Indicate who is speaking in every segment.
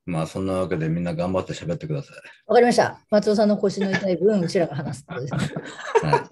Speaker 1: まあ、そんなわけでみんな頑張って喋ってください。
Speaker 2: わかりました。松尾さんの腰の痛い分、うちらが話すことですね。
Speaker 1: はい。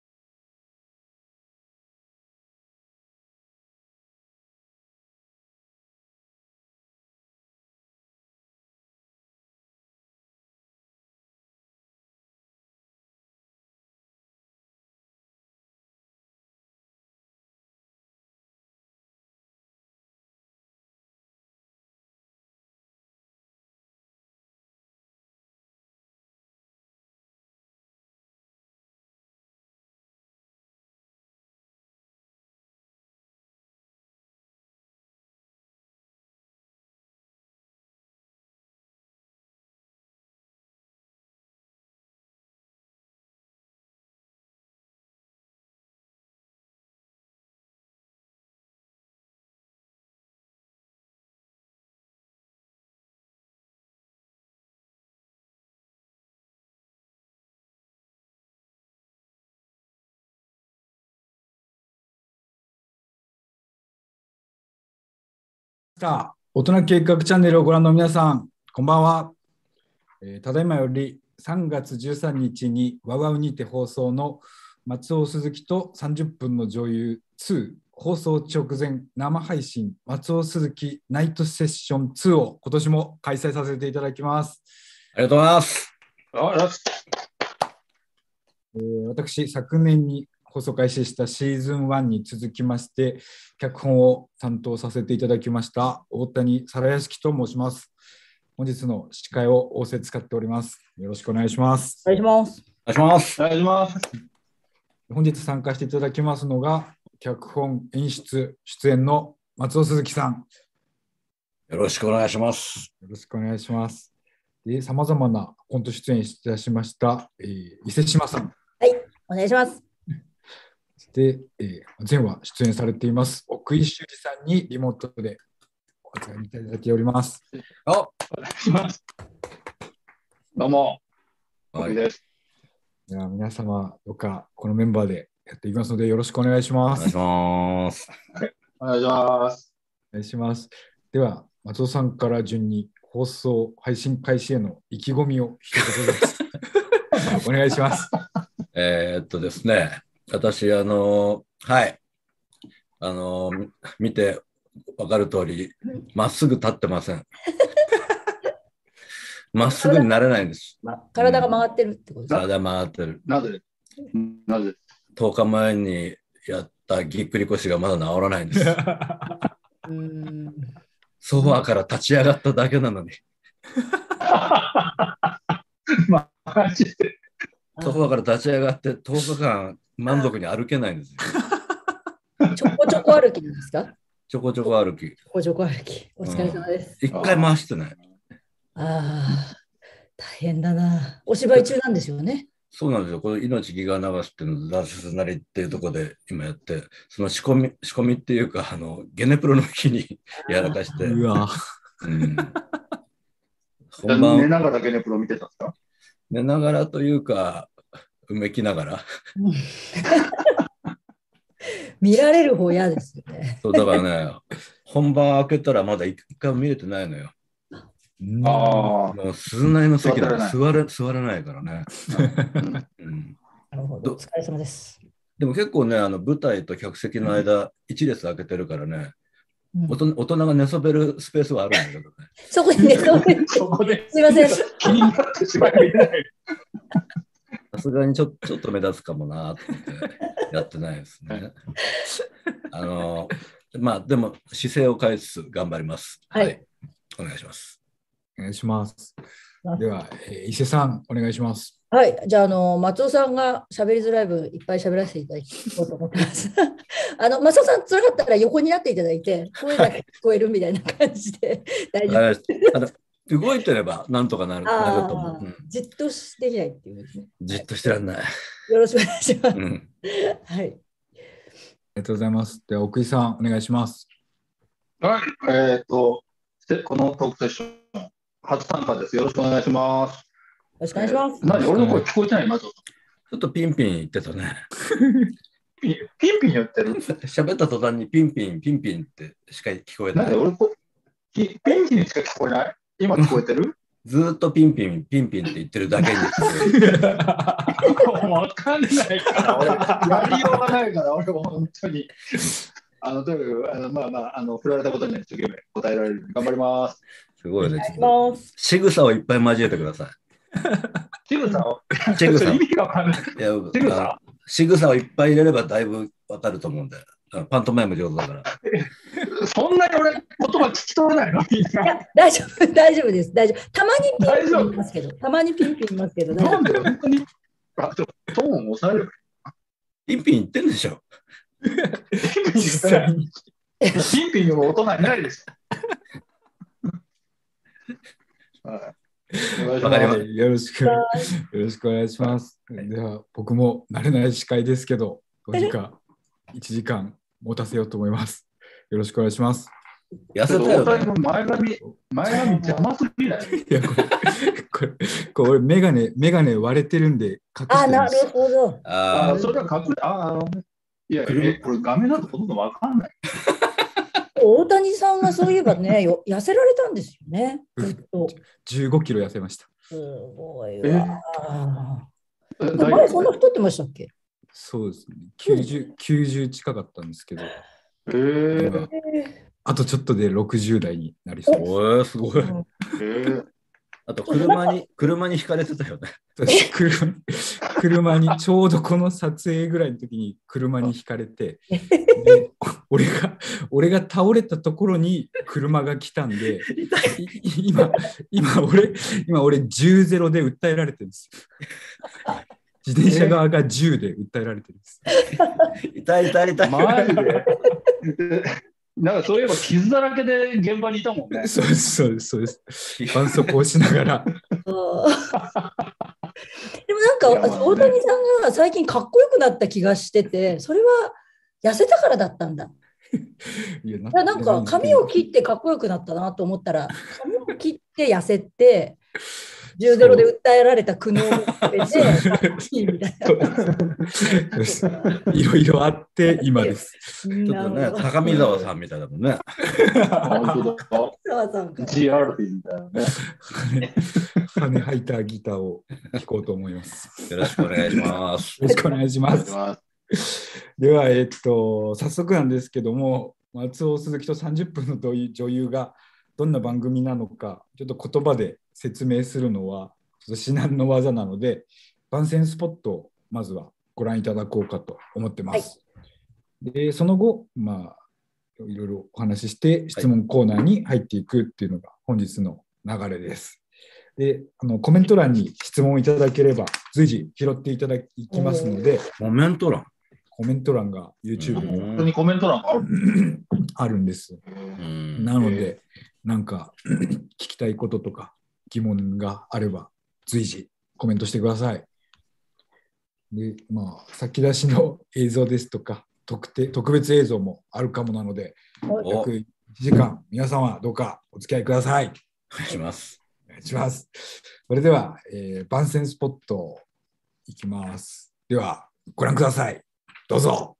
Speaker 3: 大人計画チャンネルをご覧の皆さん、こんばんは。ただいまより3月13日にワウワウにて放送の松尾鈴木と30分の女優2放送直前生配信松尾鈴木ナイトセッション2を今年も開催させていただきます。
Speaker 1: ありがとうございます。
Speaker 3: 私、昨年に放送開始したシーズン1に続きまして、脚本を担当させていただきました大谷皿屋敷と申します。本日の司会を仰せ使っております。よろしくお願いします。
Speaker 2: お願いします。
Speaker 1: お願いします。
Speaker 4: お願いします。
Speaker 3: 本日参加していただきますのが、脚本、演出、出演の松尾鈴木さん。
Speaker 1: よろしくお願いします。
Speaker 3: よろしくお願いします。で、さまざまなコント出演いたしました、伊勢志摩さん。
Speaker 2: はい、お願いします。
Speaker 3: で、前話出演されています奥井修二さんにリモートでお伝えいただいております。
Speaker 4: お願いします。どうも、
Speaker 1: はい。
Speaker 4: です。
Speaker 3: では皆様、どうかこのメンバーでやっていきますので、よろしくお願いします。
Speaker 1: お願いします。
Speaker 4: お願いします。
Speaker 3: お願いします。では、松尾さんから順に放送配信開始への意気込みを一言ずつお願いします。
Speaker 1: ですね、私、はい、見て分かる通り、まっすぐ立ってません。まっすぐになれないんです。
Speaker 2: 体が回ってるってことですか？
Speaker 1: 体回ってる。
Speaker 4: なぜ
Speaker 1: 10日前にやったぎっくり腰がまだ治らないんです。ソファーから立ち上がっただけなのに。
Speaker 4: マジで。
Speaker 1: ソファーから立ち上がって10日間満足に歩けないんですよ。
Speaker 2: ちょこちょこ歩きなんですか？
Speaker 1: ちょこちょこ歩き。
Speaker 2: ちょこちょこ歩き。お疲れ様です。
Speaker 1: 一回回してない。
Speaker 2: ああ、大変だな。お芝居中なんですよね。
Speaker 1: そうなんですよ。この命ギガ流すっていうの、ダーシスなりっていうところで今やって、その仕込みっていうか、ゲネプロの日にやらかして。
Speaker 3: うわ。
Speaker 1: 本番
Speaker 4: 寝ながらゲネプロ見てたんですか？
Speaker 1: 寝ながらというか、うめきながら。
Speaker 2: 見られる方嫌ですよね。
Speaker 1: そうだからね、本番開けたらまだ一回も見れてないのよ。もう鈴内の席だと座れないからね。
Speaker 2: なるほど。お疲れ様です。
Speaker 1: でも結構ね、舞台と客席の間、一列開けてるからね、大人が寝そべるスペースはあるんだけどね。
Speaker 2: そこに寝そべる。
Speaker 4: そこで。
Speaker 2: すいません。
Speaker 4: 気になってしまいない。
Speaker 1: さすがにちょっと目立つかもなと思ってやってないですね。まあでも姿勢を変えつつ頑張ります。
Speaker 2: はい。
Speaker 1: お願いします。
Speaker 3: お願いします。では、伊勢さん、お願いします。
Speaker 2: はい。じゃあ、松尾さんが喋りづらい分、いっぱい喋らせていただこうと思ってます。松尾さん、つらかったら横になっていただいて、声が聞こえるみたいな感じで大丈夫。
Speaker 1: 動いてればなんとかなると思う。
Speaker 2: じっとできないっていうですね。
Speaker 1: じっとしてらんない。
Speaker 2: よろしくお願いします。はい。
Speaker 3: ありがとうございます。では、奥井さん、お願いします。
Speaker 4: はい。このトークセッション、初参加です。よろしくお願いします。
Speaker 2: よろしくお願いします。
Speaker 4: 何、俺の声聞こえてない？まず。
Speaker 1: ちょっとピンピン言ってたね。
Speaker 4: ピンピン言ってる？
Speaker 1: 喋った途端にピンピンってしか聞こえない。
Speaker 4: なんで俺ピンピンしか聞こえない？ 今聞こえてる？
Speaker 1: ずーっとピンピン、ピンピンって言ってるだけに。
Speaker 4: わかんないから、俺、やりようがないから、俺、本当に。とにかく、まあまあ、振られたことには一生懸命答えられるように頑張ります。
Speaker 1: すごいね。
Speaker 2: ます
Speaker 1: 仕草をいっぱい交えてください。
Speaker 4: 仕草を
Speaker 1: 仕草。
Speaker 4: 意味がわかんない。
Speaker 1: いや
Speaker 4: 仕草
Speaker 1: 仕草をいっぱい入れればだいぶわかると思うんで。パントマイム上手だから。
Speaker 4: そんなに俺、言葉聞き取れないのみんな。
Speaker 2: いや、大丈夫、大丈夫です。大丈夫。たまにピンピン言いますけど、たまにピンピン言いますけど、大丈
Speaker 4: なんで本当にトーンを抑える。
Speaker 1: ピンピン言ってんでしょ。
Speaker 4: ピンピン言ってない。ピンピンの大人いないです。
Speaker 1: わかりました。
Speaker 3: よろしくお願いします。では、僕も慣れない司会ですけど、どうにか1時間持たせようと思います。よろしくお願いします。
Speaker 1: 痩せたよね。
Speaker 4: 前髪邪魔すぎない？
Speaker 3: いや、これメガネ割れてるんで隠してるんです。
Speaker 2: あ、なるほど。
Speaker 4: それは隠れ、いや、これ画面だとほとんどわかんない。
Speaker 2: 大谷さんはそういえばね、痩せられたんですよね。ずっと。
Speaker 3: 15キロ痩せました。
Speaker 2: すごいわ。
Speaker 4: 前
Speaker 2: そんな太ってましたっけ？
Speaker 3: そうですね。90近かったんですけど。あとちょっとで60代になりそうです。
Speaker 1: すごい。あと車にひかれてたよね。
Speaker 3: 車にちょうどこの撮影ぐらいの時に車にひかれて、で俺が倒れたところに車が来たんで、今俺10-0で訴えられてるんです。自転車側が10で訴えられてるんです。
Speaker 1: 痛い。
Speaker 4: マジでなんかそういえば傷だらけで現場にいたもんね。
Speaker 3: そうです。絆創膏をしながら。
Speaker 2: でもなんか大谷さんが最近かっこよくなった気がしてて、それは痩せたからだったんだ。なんか髪を切ってかっこよくなったなと思ったら、髪を切って痩せて、10-0で訴えられた苦悩を食べて、いいみたい
Speaker 3: な。いろいろあって今です。
Speaker 1: ちょっとね、高見沢さんみたいだもんね。
Speaker 4: 本当だ。GRP みたいなね。
Speaker 3: 羽履いたギターを弾こうと思います。
Speaker 1: よろしくお願いします。
Speaker 3: よろしくお願いします。では、早速なんですけども、松尾鈴木と30分の女優がどんな番組なのか、ちょっと言葉で説明するのはちょっと至難の技なので、番宣スポットをまずはご覧いただこうかと思ってます。はい、でその後、いろいろお話しして質問コーナーに入っていくっていうのが本日の流れです。でコメント欄に質問いただければ随時拾っていきますので。
Speaker 1: コメント
Speaker 3: 欄が YouTube に
Speaker 4: 本当にコメント欄が
Speaker 3: あるんです。なのでなんか聞きたいこととか疑問があれば随時コメントしてください。で、先出しの映像ですとか特別映像もあるかもなので、約1時間皆様どうかお付き合いください。
Speaker 1: お願いします。
Speaker 3: それでは、番宣スポットいきます。ではご覧ください。どうぞ。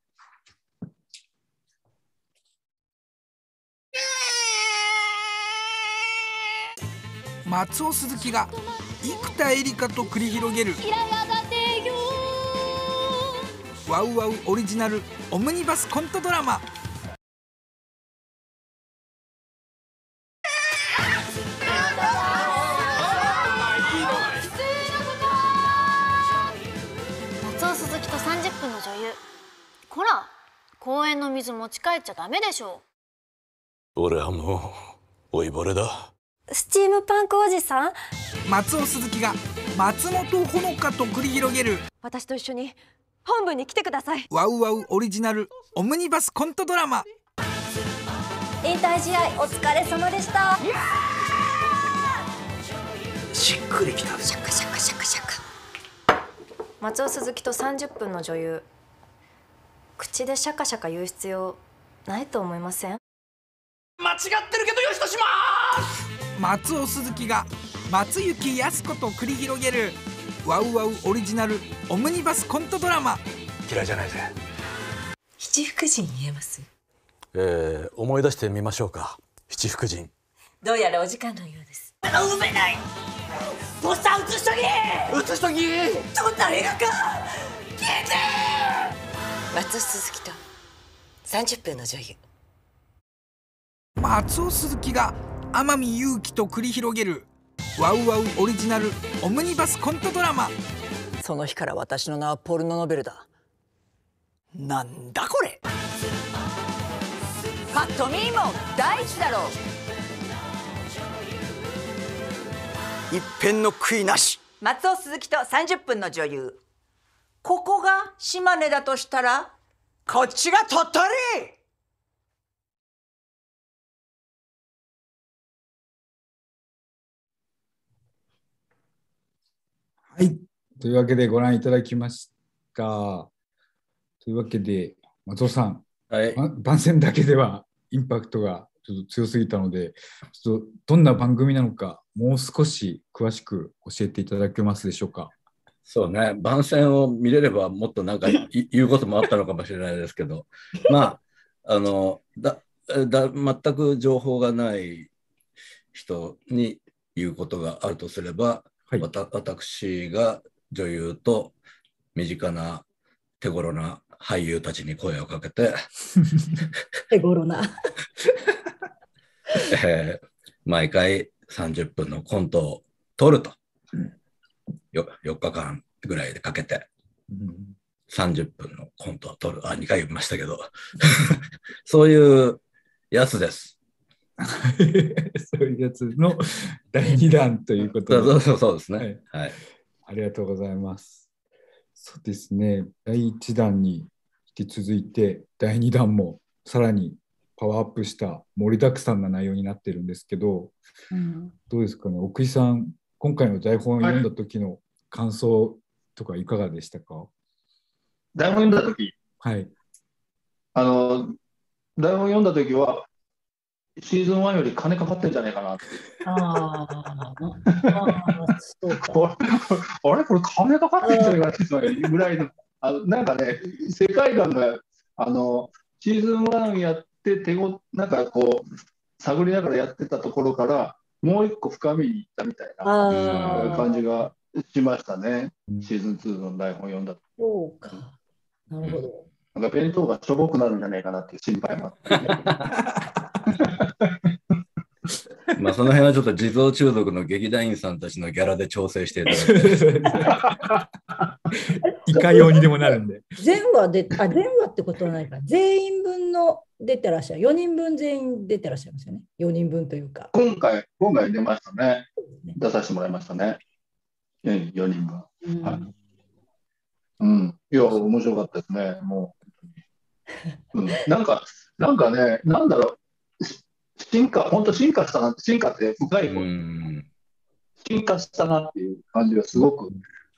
Speaker 5: 松尾鈴木が生田絵梨花と繰り広げるワウワウオリジナルオムニバスコントドラマ。
Speaker 6: 松尾鈴木と30分の女優。こら、公園の水持ち帰っちゃダメでしょ。
Speaker 7: 俺はもう老いぼれだ。
Speaker 8: スチームパンクおじさん。
Speaker 5: 松尾鈴木が松本穂香と繰り広げる
Speaker 8: 私と一緒に本部に来てください。
Speaker 5: ワウワウオリジナルオムニバスコントドラマ。
Speaker 8: 引退試合お疲れ様でした。
Speaker 7: しっくりきた。
Speaker 8: シャカシャカシャカシャカ。
Speaker 6: 松尾鈴木と30分の女優。口でシャカシャカ言う必要ないと思いません？
Speaker 7: 間違ってるけどよしとします。
Speaker 5: 松尾鈴木が松雪泰子と繰り広げるワウワウオリジナルオムニバスコントドラマ。
Speaker 7: 嫌いじゃないぜ。
Speaker 9: 七福神言えます？
Speaker 7: 思い出してみましょうか。七福神。
Speaker 9: どうやらお時間のようです。
Speaker 10: 埋めない。ポスター写しとき。写しとき。どんな映画か。聞いて。
Speaker 9: 松尾鈴木と30分の女優。
Speaker 5: 松尾鈴木が天海祐希と繰り広げるワウワウオリジナルオムニバスコントドラマ。
Speaker 10: その日から私の名はポルノノベルだ。なんだこれ。パッと見も大事だろう。一片の悔いなし。松尾鈴木と30分の女優。ここが島根だとしたらこっちが鳥取。
Speaker 3: はい。というわけでご覧いただきました。というわけで、松尾さん、
Speaker 1: はい、
Speaker 3: 番宣だけではインパクトがちょっと強すぎたので、ちょっとどんな番組なのか、もう少し詳しく教えていただけますでしょうか。
Speaker 1: そうね、番宣を見れればもっとなんか言うこともあったのかもしれないですけど、まあ、全く情報がない人に言うことがあるとすれば、はい、私が女優と身近な手頃な俳優たちに声をかけて
Speaker 2: 手頃な、
Speaker 1: 毎回30分のコントを撮ると、4日間ぐらいでかけて30分のコントを撮る。2回言いましたけどそういうやつです。
Speaker 3: そういうやつの第2弾ということで。
Speaker 1: そうですね、はいはい、
Speaker 3: ありがとうございます。そうですね、第1弾に引き続いて第2弾もさらにパワーアップした盛りだくさんな内容になってるんですけど、どうですかね、奥井さん、今回の台本を読んだ時の感想とかいかがでしたか？
Speaker 4: 台本読んだ時、
Speaker 3: はい、
Speaker 4: 台本読んだ時はシーズン1より金かかってんじゃないかなって。
Speaker 2: そうか。
Speaker 4: あれこれ金かかってんじゃないかなぐらいの、なんかね、世界観がシーズン1やってなんかこう探りながらやってたところからもう一個深みにいったみたいな感じがしましたね。シーズン2の台本読んだ。
Speaker 2: そうか。なるほど。
Speaker 4: なんか弁当がしょぼくなるんじゃないかなっていう心配もあって、ね。
Speaker 1: まあその辺はちょっと地蔵中毒の劇団員さんたちのギャラで調整していただいて。
Speaker 3: いかようにでもなるんで。
Speaker 2: 全話ってことはないか。全員分の出てらっしゃる。4人分全員出てらっしゃいますよね。4人分というか。
Speaker 4: 今回出ましたね。出させてもらいましたね。4人分。はい、いや、面白かったですね。もう。なんかね、なんだろう。本当進化したなって、進化って深い方、進化したなっていう感じがすごく、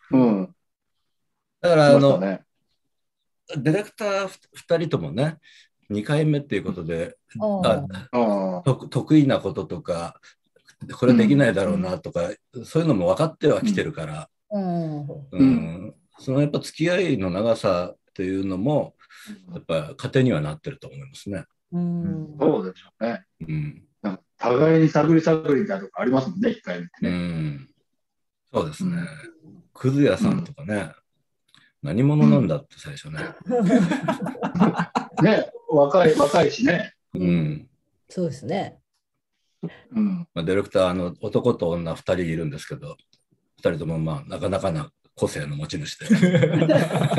Speaker 1: だからディレクター2人ともね、2回目っていうことで、得意なこととか、これできないだろうなとか、そういうのも分かってはきてるから、そのやっぱ付き合いの長さっていうのも、やっぱ糧にはなってると思いますね。
Speaker 4: そうでしょうね。なんか互いに探り探りみたいなとこありますもんね、1回目ってね。
Speaker 1: そうですね。くず屋さんとかね、何者なんだって最初ね。
Speaker 4: ね、若いしね。
Speaker 2: そうですね。
Speaker 1: ディレクター、男と女2人いるんですけど、2人ともまあなかなかな個性の持ち主で。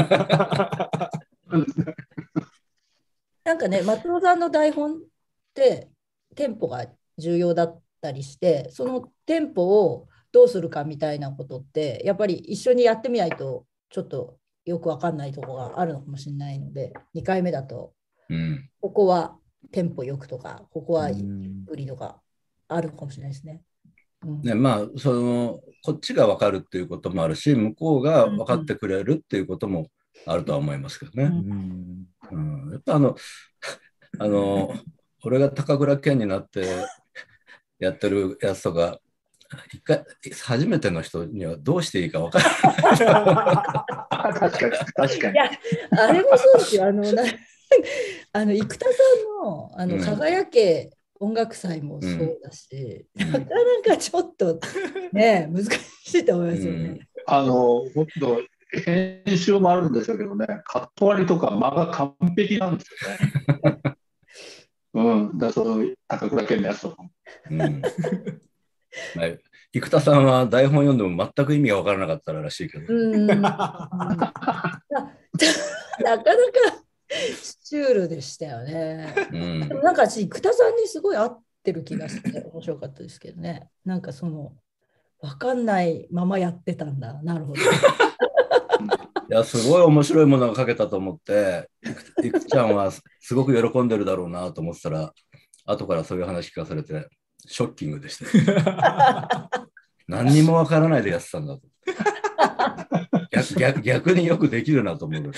Speaker 2: なんかね、松尾さんの台本ってテンポが重要だったりして、そのテンポをどうするかみたいなことってやっぱり一緒にやってみないとちょっとよく分かんないところがあるのかもしれないので、2回目だと、ここはテンポよくとか、ここはゆっくりとかあるかもしれないですね。
Speaker 1: まあこっちが分かるっていうこともあるし、向こうが分かってくれるっていうこともあるとは思いますけどね。やっぱ俺が高倉健になってやってるやつとか、初めての人にはどうしていいか分からない。
Speaker 4: 確かに。
Speaker 2: いや、あれもそうですよ。生田さんの輝け音楽祭もそうだし、なかなかちょっとね、難しいと思いますよね。
Speaker 4: 本当編集もあるんでしょうけどね、カット割りとか間が完璧なんですよね。だそういう高倉健のやつとかも。
Speaker 1: 生田さんは台本読んでも全く意味が分からなかったらしいけど。
Speaker 2: なかなかシュールでしたよね。でもなんか私、生田さんにすごい合ってる気がして面白かったですけどね。なんかその分かんないままやってたんだ。なるほど。
Speaker 1: いや、すごい面白いものが書けたと思って、いくちゃんはすごく喜んでるだろうなと思ってたら、後からそういう話聞かされて、ショッキングでした。何にもわからないでやってたんだと。逆によくできるなと思う。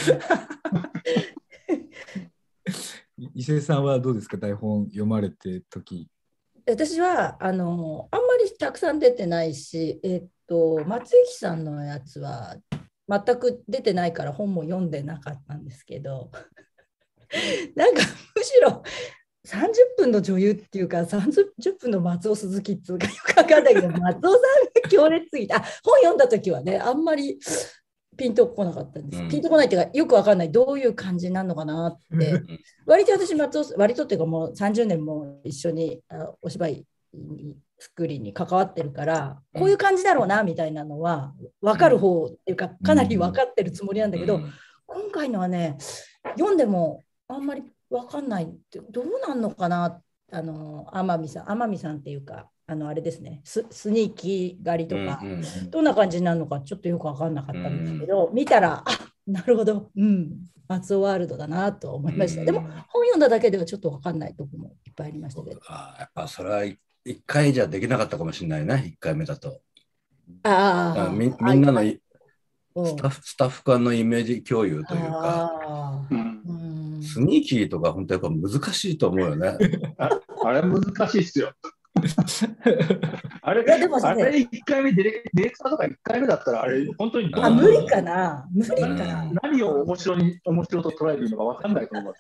Speaker 3: 伊勢さんはどうですか、台本読まれて時。
Speaker 2: 私はあんまりたくさん出てないし、松雪さんのやつは全く出てないから本も読んでなかったんですけど、なんかむしろ30分の女優っていうか30分の松尾鈴木っていうかよくわかんないけど、松尾さんが強烈すぎて、本読んだ時はね、あんまりピンとこなかったんです。ピンとこないっていうか、よくわかんない、どういう感じになるのかなって。割と私、割とっていうかもう30年も一緒にお芝居作りに関わってるから、こういう感じだろうなみたいなのは分かる方っていうか、かなり分かってるつもりなんだけど、今回のはね、読んでもあんまり分かんないって、どうなんのかな、天海さんっていうか、あれですね、スニーキー狩りとか、どんな感じになるのかちょっとよく分かんなかったんですけど、見たら、なるほど、松尾ワールドだなと思いました。でも本読んだだけではちょっと分かんないところもいっぱいありましたけど。
Speaker 1: やっぱそれは1回じゃできなかったかもしれないね、1回目だと。みんなのスタッフ間のイメージ共有というか、スニーキーとか本当やっぱ難しいと思うよね。
Speaker 4: あれ難しいっすよ。あれ1回目ディレクターとか1回目だったら、あれ本当に
Speaker 2: 無理かな。
Speaker 4: 何を面白と捉えているのか分かんないと思います。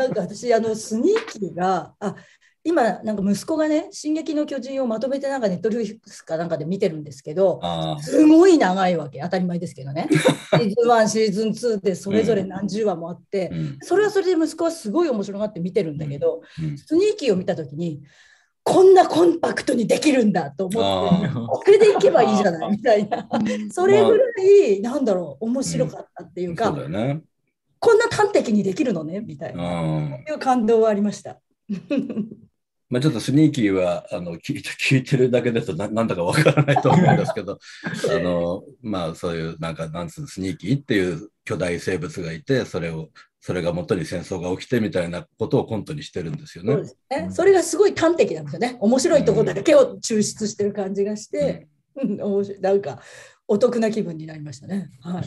Speaker 2: なんか私スニーキーが今なんか息子がね、進撃の巨人をまとめてなんかネットフリックスかなんかで見てるんですけど、すごい長いわけ、当たり前ですけどね。シーズン1、シーズン2でそれぞれ何十話もあって、それはそれで息子はすごい面白がって見てるんだけど、スニーキーを見たときに、こんなコンパクトにできるんだと思って、これでいけばいいじゃないみたいな、それぐらい、なんだろう、面白かったっていうか、こんな端的にできるのねみたいな、いう感動はありました。
Speaker 1: ちょっとスニーキーは聞いてるだけだとなんだかわからないと思うんですけどそういうなんつうの、スニーキーっていう巨大生物がいて、それが元に戦争が起きてみたいなことをコントにしてるんですよね。
Speaker 2: そうですね。それがすごい端的なんですよね。面白いところだけを抽出してる感じがして、なんかお得な気分になりましたね。はい、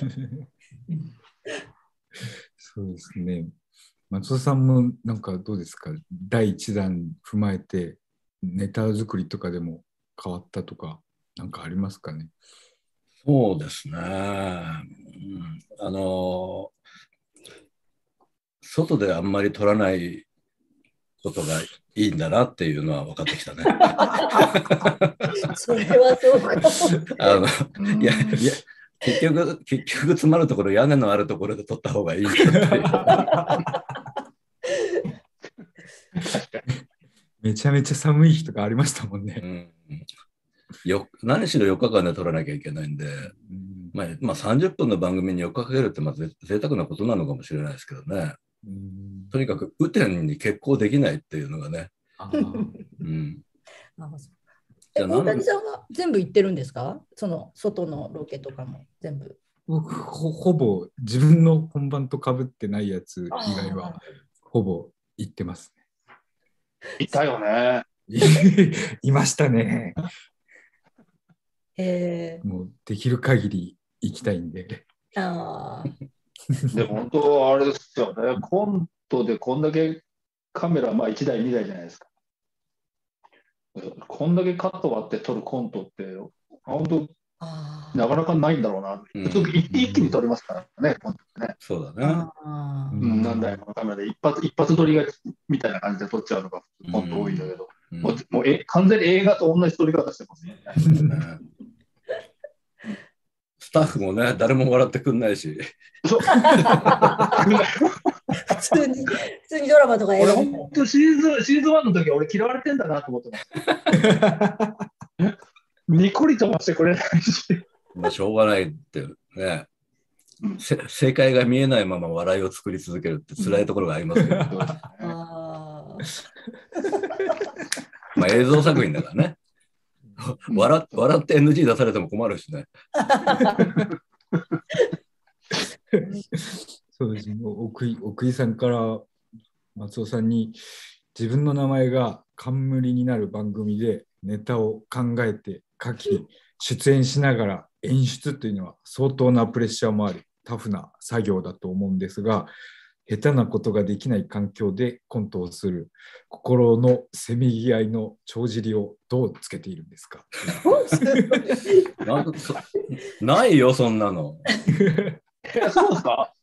Speaker 3: そうですね。松尾さんもなんかどうですか、第一弾踏まえてネタ作りとかでも変わったとかなんかありますかね。
Speaker 1: そうですね、外であんまり撮らないことがいいんだなっていうのは分かってきたね。
Speaker 2: それはそうかも。
Speaker 1: いや結局詰まるところ、屋根のあるところで撮った方がいいんだっていう
Speaker 3: めちゃめちゃ寒い日とかありましたもんね。
Speaker 1: 何しろ4日間で撮らなきゃいけないんで、30分の番組に4日かけるって贅沢なことなのかもしれないですけどね。とにかく雨天に決行できないっていうのがね。
Speaker 2: 大谷さんは全部行ってるんですか？その外のロケとかも全部。
Speaker 3: 僕ほぼ自分の本番と被ってないやつ以外はほぼ行ってますね。
Speaker 4: いたよね。
Speaker 3: いましたね。もうできる限り行きたいんで。
Speaker 4: で本当あれですよね。コントでこんだけカメラ1台2台じゃないですか。こんだけカット割って撮るコントって本当なかなかないんだろうな。一気に撮りますからね、本当にね。
Speaker 1: そうだね。
Speaker 4: 何台ものカメラで一発撮りがみたいな感じで撮っちゃうのが本当多いんだけど、もう完全に映画と同じ撮り方してますね。
Speaker 1: スタッフもね、誰も笑ってくんないし。
Speaker 2: 普通にドラマとか映画。
Speaker 4: 俺、本当シーズン1の時、俺嫌われてんだなと思ってます。ニコリともしてくれないし。
Speaker 1: まあ、しょうがないってね。正解が見えないまま笑いを作り続けるって辛いところがありますけど。まあ映像作品だからね。笑って NG 出されても困るしね。
Speaker 3: そうですね。奥井さんから松尾さんに自分の名前が冠になる番組でネタを考えて書き出演しながら演出というのは相当なプレッシャーもありタフな作業だと思うんですが、下手なことができない環境でコントをする心のせめぎ合いの帳尻をどうつけているんですか？
Speaker 1: ないよ、そんなの。
Speaker 4: そうですか？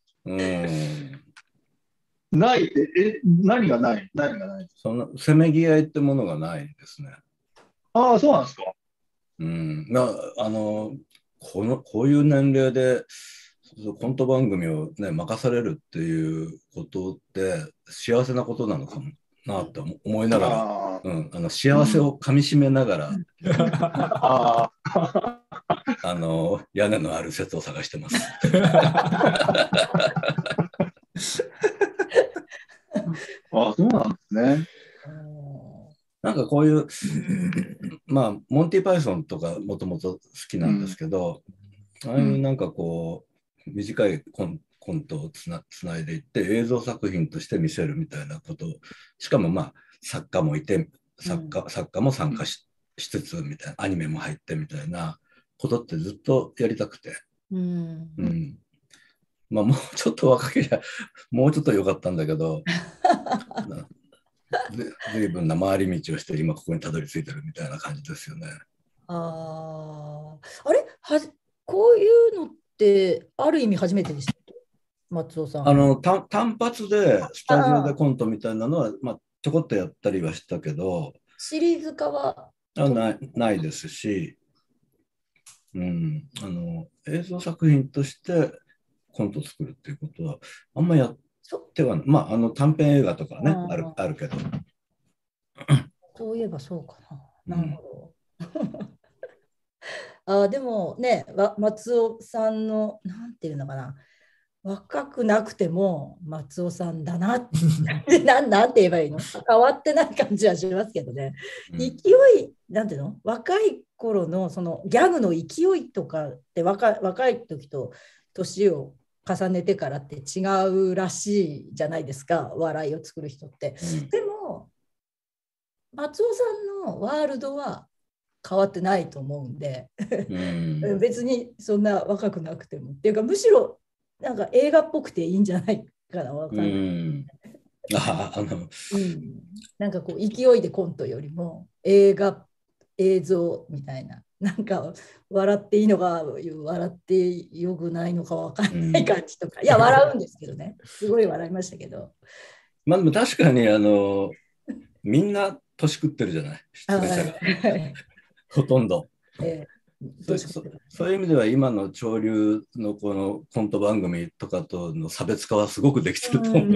Speaker 4: ない。何がない？
Speaker 1: そんなせめぎ合いってものがないですね。
Speaker 4: ああ、そうなんですか。
Speaker 1: こういう年齢でコント番組を、ね、任されるっていうことって幸せなことなのかもなって思いながら、幸せをかみしめながら、屋根のある説を探してます。
Speaker 4: そうなんですね。
Speaker 1: なんかこういうまあモンティ・パイソンとかもともと好きなんですけど、ああいうなんかこう短いコントをつないでいって映像作品として見せるみたいなこと、しかもまあ作家もいて作家も参加 しつつみたいな、アニメも入ってみたいなことってずっとやりたくて、まあもうちょっと若ければもうちょっと良かったんだけど随分な回り道をして今ここにたどり着いてるみたいな感じですよね。
Speaker 2: あれこういうのってある意味初めてでしたっけ、松尾さん。
Speaker 1: 単発でスタジオでコントみたいなのはまあ、ちょこっとやったりはしたけど、
Speaker 2: シリーズ化は
Speaker 1: ないですし、映像作品としてコントを作るっていうことはあんまやっては、まあ、短編映画とかね、あるけど。
Speaker 2: そういえばそうかな。なるほど。でもね、松尾さんの、なんていうのかな、若くなくても松尾さんだなってなんて言えばいいの、変わってない感じはしますけどね。勢い、なんていうの、若い頃のそのギャグの勢いとかって若い時と年を重ねてからって違うらしいじゃないですか、笑いを作る人って。でも松尾さんのワールドは変わってないと思うんで別にそんな若くなくてもっていうか、むしろなんか映画っぽくていいんじゃないかな、わかんない。なんかこう勢いでコントよりも映像みたいな、なんか笑っていいのか笑ってよくないのか分かんない感じとか、いや笑うんですけどね、すごい笑いましたけど。
Speaker 1: まあでも確かにみんな年食ってるじゃない、出演者がほとんど。そういう意味では今の潮流のこのコント番組とかとの差別化はすごくできてると思う。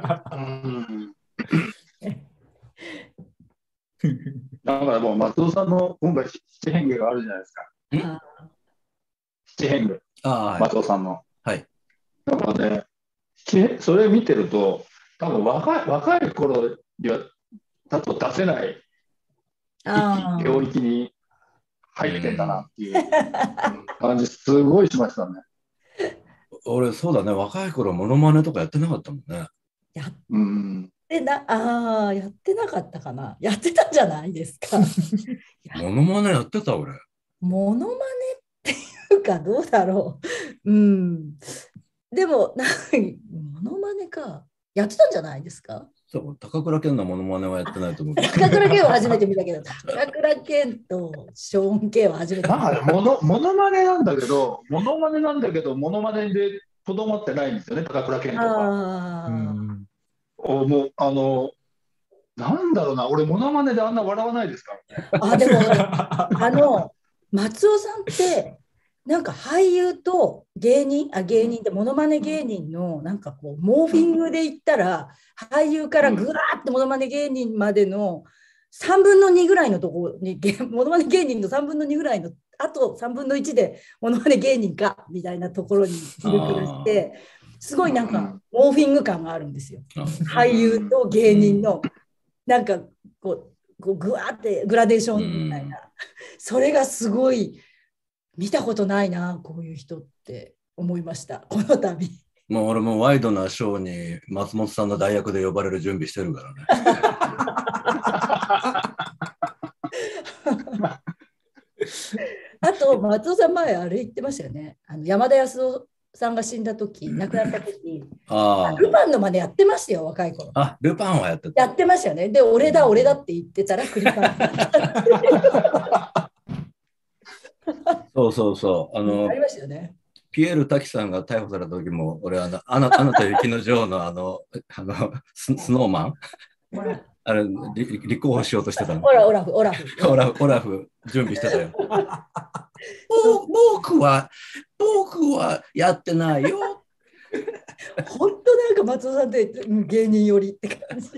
Speaker 4: だからもう松尾さんの今回七変化があるじゃないですか。七変化、松尾さんの。
Speaker 1: はい。
Speaker 4: だからね、それ見てると多分若い頃にはだと出せない領域に入ってんだなっていう感じすごいしましたね。
Speaker 1: 俺そうだね、若い頃モノマネとかやってなかったもんね。
Speaker 2: やってなかったかな。やってたんじゃないですか。
Speaker 1: モノマネやってた俺。
Speaker 2: モノマネっていうかどうだろう。でもモノマネかやってたんじゃないですか。
Speaker 1: そう、高倉健のモノマネはやってないと思う。
Speaker 2: 高倉健は初めて見たけど、高倉健とショーン・ケイは初めて見た。
Speaker 4: モノマネなんだけど、モノマネでとどまってないんですよね、高倉健とか。もうなんだろうな、俺、モノマネであんな笑わないですからね。
Speaker 2: でも、松尾さんって、なんか俳優と芸人ってモノマネ芸人のなんかこうモーフィングで言ったら、俳優からぐわーってモノマネ芸人までの3分の2ぐらいのところに、モノマネ芸人の3分の2ぐらいの、あと3分の1でモノマネ芸人かみたいなところにいる気がして、すごいなんかモーフィング感があるんですよ。俳優と芸人のなんかこうぐわーってグラデーションみたいな、それがすごい見たことないな、こういう人って思いました、この度。
Speaker 1: もう俺もワイドなショーに松本さんの代役で呼ばれる準備してるからね。
Speaker 2: あと松尾さん前あれ言ってましたよね。山田康夫さんが死んだ時、亡くなった時、ルパンの真似やってましたよ、若い頃。
Speaker 1: ルパンはやって
Speaker 2: た。やってましたよね。で、俺だって言ってたらクリパン。
Speaker 1: そう。
Speaker 2: ありましたよね。
Speaker 1: ピエール滝さんが逮捕された時も、俺あなた雪の女王のスノーマンあれ立候補しようとしてたの。
Speaker 2: オラフ
Speaker 1: 準備してたよ。僕はやってないよ。
Speaker 2: 本当なんか松尾さんって芸人寄りって感じ。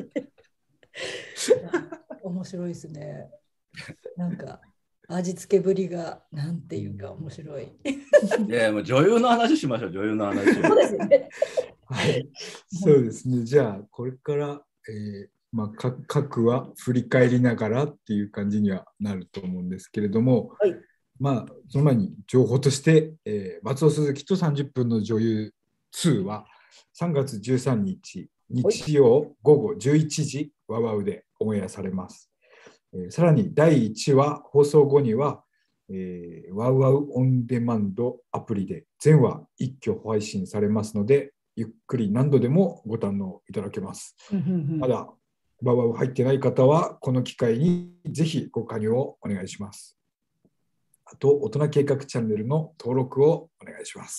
Speaker 2: 面白いですね。なんか味付けぶりがなんていうか面白い。
Speaker 1: いやもう女優の話しましょう、女優の話。
Speaker 2: そうですね。
Speaker 3: はい、そうですね。じゃあこれから各は振り返りながらっていう感じにはなると思うんですけれども、
Speaker 2: はい、
Speaker 3: その前に情報として、松尾鈴木と30分の女優2は3月13日日曜午後11時ワウワウでオンエアされます。さらに第1話放送後には、ワウワウオンデマンドアプリで全話一挙配信されますので、ゆっくり何度でもご堪能いただけます。まだワウワウ入ってない方はこの機会にぜひご加入をお願いします。あと大人計画チャンネルの登録をお願いします。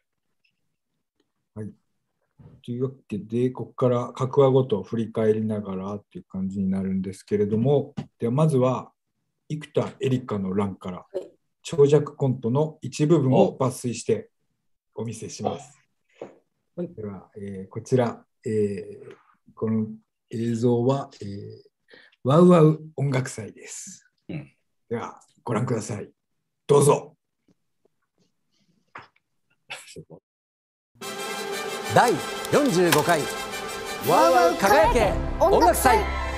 Speaker 3: はい、というわけでここから各話ごと振り返りながらっていう感じになるんですけれども、ではまずは生田絵梨花の欄から長尺コントの一部分を抜粋してお見せします。では、こちら、この映像は、ワウワウ音楽祭です。ではご覧ください。どうぞ。
Speaker 11: 第45回ワウワウ輝け音楽祭。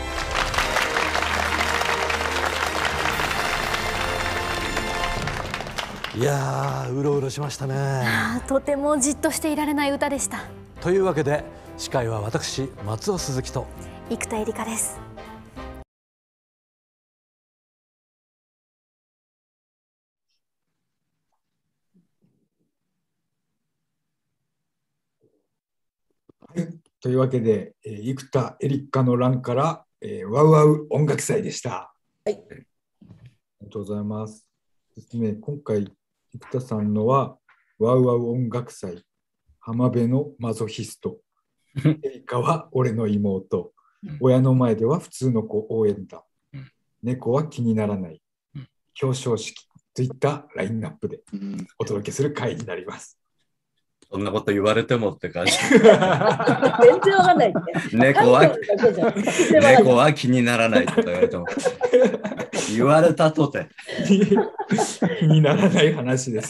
Speaker 11: いやー、うろうろしましたね。
Speaker 8: とてもじっとしていられない歌でした。
Speaker 11: というわけで司会は私松尾鈴木と
Speaker 8: 生田絵梨花です。
Speaker 3: はい、というわけで、生田絵梨花の欄から、ワウワウ音楽祭でした。
Speaker 2: はい、
Speaker 3: ありがとうございます。ですね、今回生田さんのはワウワウ音楽祭、浜辺のマゾヒスト、絵梨花は俺の妹、親の前では普通の子応援だ、猫は気にならない、表彰式といったラインナップでお届けする回になります。
Speaker 1: そんなこと言われてもって感じ。
Speaker 2: 全然わかんない、ね。
Speaker 1: 猫は気にならないとか言われても。言われたとて。
Speaker 3: 気にならない話です。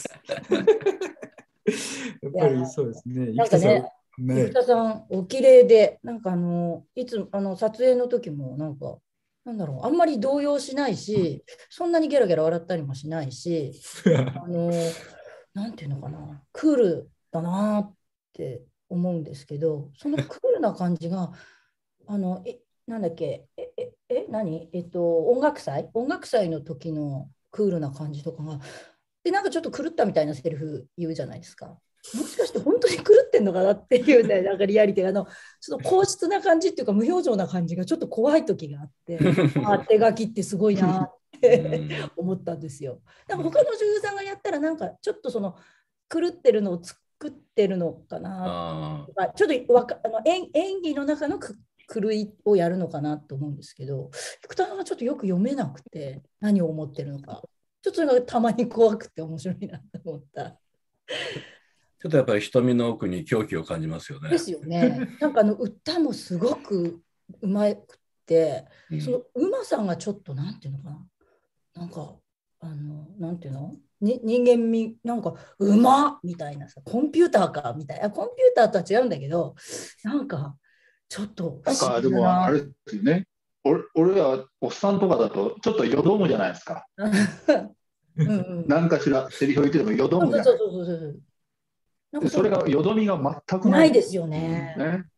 Speaker 3: やっぱりそうですね。
Speaker 2: なんかね、生田さんお綺麗で、なんかいつ撮影の時もなんかなんだろう、あんまり動揺しないし、そんなにゲラゲラ笑ったりもしないし、なんていうのかな、クールだなって思うんですけど、そのクールな感じがなんだっけ、音楽祭の時のクールな感じとかがで、なんかちょっと狂ったみたいなセリフ言うじゃないですか。 もしかして本当に狂ってんのかなっていうね、なんかリアリティ、ちょっと硬質な感じっていうか無表情な感じがちょっと怖い時があって手書きってすごいなって思ったんですよ。なんか他の女優さんがやったらなんかちょっとその狂ってるのを作ってるのかなとか、ちょっと演技の中の狂いをやるのかなと思うんですけど、福田さんはちょっとよく読めなくて何を思ってるのか、ちょっとそれがたまに怖くて面白いなと思った。
Speaker 1: ちょっとやっぱり瞳の奥に狂気を感じますよね。
Speaker 2: ですよね。なんか歌もすごくうまくて、そのうまさがちょっとなんていうのかな、なんかなんていうの、人間味なんかうまみたいなさ、コンピューターかみたいな、コンピューターとは違うんだけど、なんかちょっと
Speaker 4: なんかでもあれですよね。俺はおっさんとかだとちょっとよどむじゃないですか。何かしらセリフを言っててもよどむじゃない。それがよどみが全く
Speaker 2: ないですよね。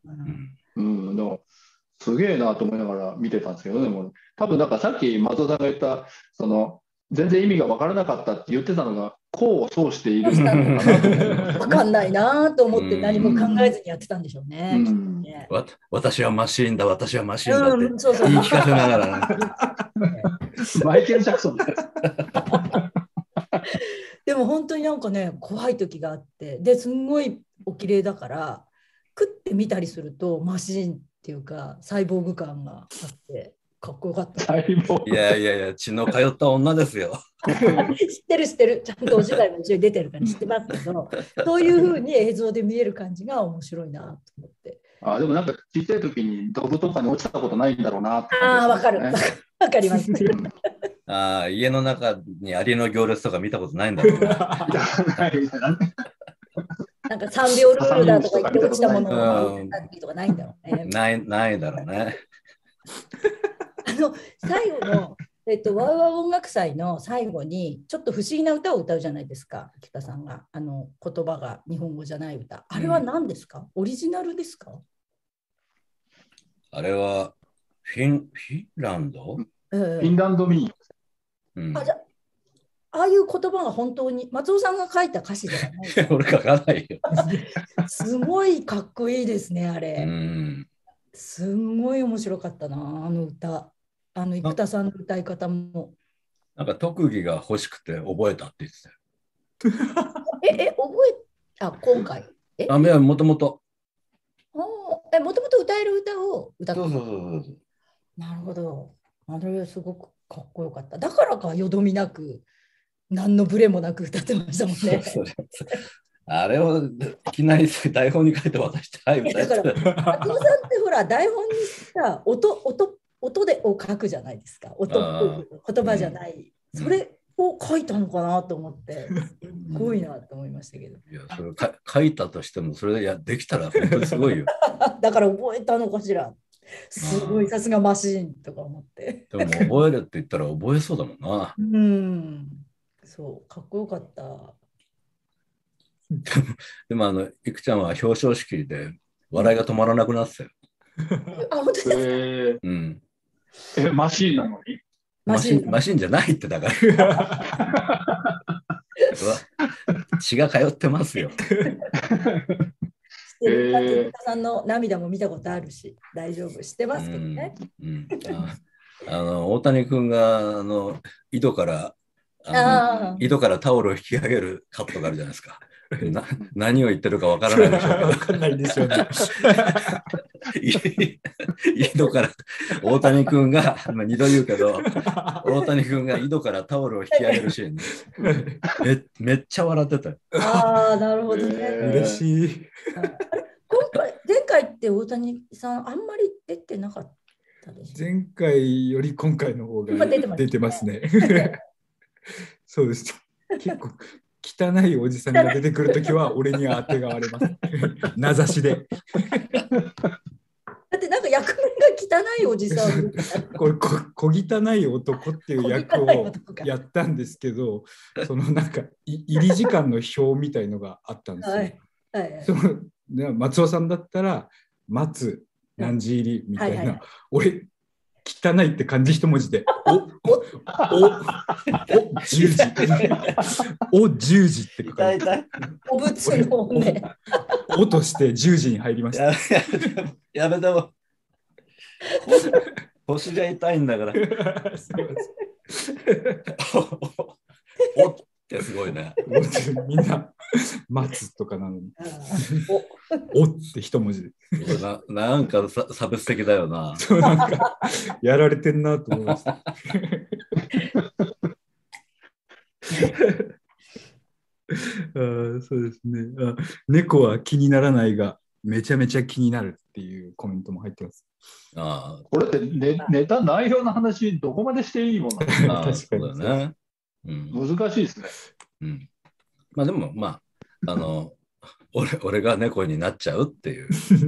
Speaker 4: すげえなと思いながら見てたんですけどね。もう多分なんかさっき松尾さんが言ったその全然意味が分からなかったって言ってたのが功を奏しているのかなと思いますね。
Speaker 2: 分かんないなと思って何も考えずにやってたんでしょうね。
Speaker 1: 私はマシーンだ、私はマシーンだって言い聞かせながら、
Speaker 4: マイケル・ジャクソンです。
Speaker 2: でも本当になんかね、怖い時があって、ですんごいお綺麗だから食ってみたりするとマシーンっていうかサイボーグ感があってかっこよかった。
Speaker 1: いやいやいや、血の通った女ですよ。
Speaker 2: 知ってる知ってる、ちゃんとお芝居も一緒に出てるから知ってますけど、そういう風に映像で見える感じが面白いなと思って。
Speaker 4: でもなんか小さい時にドブとかに落ちたことないんだろうなって、
Speaker 2: わかるわかります。
Speaker 1: 家の中にアリの行列とか見たことないんだろうな。
Speaker 2: なんか3秒ルールだとか言って落ちたものをとかないんだろうね。
Speaker 1: ないだろうね。
Speaker 2: 最後のワウワウ音楽祭の最後にちょっと不思議な歌を歌うじゃないですか、北さんが。言葉が日本語じゃない歌。あれは何ですか？オリジナルですか？
Speaker 1: あれはフィンランド？
Speaker 4: フィンランド民謡。
Speaker 2: じゃああいう言葉が本当に松尾さんが書いた歌詞じゃない
Speaker 1: 俺書かないよ。
Speaker 2: すごいかっこいいですね、あれ。すんごい面白かったな、あの歌。生田さんの歌い方も。
Speaker 1: なんか特技が欲しくて覚えたって言ってたよ。
Speaker 2: 今回。
Speaker 1: もともと。
Speaker 2: もともと歌える歌を歌ってた。
Speaker 1: そう。
Speaker 2: なるほど。あれすごくかっこよかった。だからかよどみなく、何のブレもなく歌ってましたもんね。
Speaker 1: あれをいきなり台本に書いて渡して、はい、
Speaker 2: だから松尾さんってほら台本にさ音でを書くじゃないですか。音っぽい言葉じゃない。それを書いたのかなと思って、すごいなと思いましたけど。
Speaker 1: いや、それ書いたとしても、それでできたら本当にすごいよ。
Speaker 2: だから覚えたのかしら。すごい、さすがマシーンとか思って。
Speaker 1: でも覚えるって言ったら覚えそうだもんな。
Speaker 2: そう、かっこよかった。
Speaker 1: でもいくちゃんは表彰式で笑いが止まらなくなってたよ。
Speaker 2: 本当ですか？
Speaker 4: マシーンなのに？
Speaker 1: マシーンじゃないってだから。血が通ってますよ。
Speaker 2: 生田さんの涙も見たことあるし、大丈夫、知ってますけどね。
Speaker 1: 大谷君が井戸からタオルを引き上げるカットがあるじゃないですか。何を言ってるかわからないでしょうけど。
Speaker 3: わかんないでしょうね。
Speaker 1: 井戸から大谷君が2度言うけど、大谷君が井戸からタオルを引き上げるシーンめっちゃ笑ってたよ。
Speaker 2: なるほどね。
Speaker 3: 嬉しい。
Speaker 2: 前回って大谷さんあんまり出てなかったでしょ？
Speaker 3: 前回より今回の方が出てますね。そうです。結構汚いおじさんが出てくるときは俺には当てがわれます。名指しで。
Speaker 2: だってなんか役目が汚いおじさん。
Speaker 3: これ小汚い男っていう役をやったんですけど、そのなんか入り時間の表みたいのがあったんですよ。松尾さんだったら松何時入りみたいな。俺汚いって漢字一文字で、十字。十字って書かれてる。
Speaker 2: お仏のね。
Speaker 3: おとして十字に入りました。
Speaker 1: やめても。腰が痛いんだから。すみません。おってすごいね。
Speaker 3: みんな待つとかなのに。おって一文字で。
Speaker 1: なんか差別的だよな。
Speaker 3: そうなんかやられてんなと思いました。そうですね。猫は気にならないがめちゃめちゃ気になるっていうコメントも入ってます。
Speaker 4: これってネタ内容の話どこまでしていいものなの？
Speaker 3: 確かに
Speaker 1: ね。
Speaker 4: 難しいですね。
Speaker 1: まあでも俺が猫になっちゃうっていう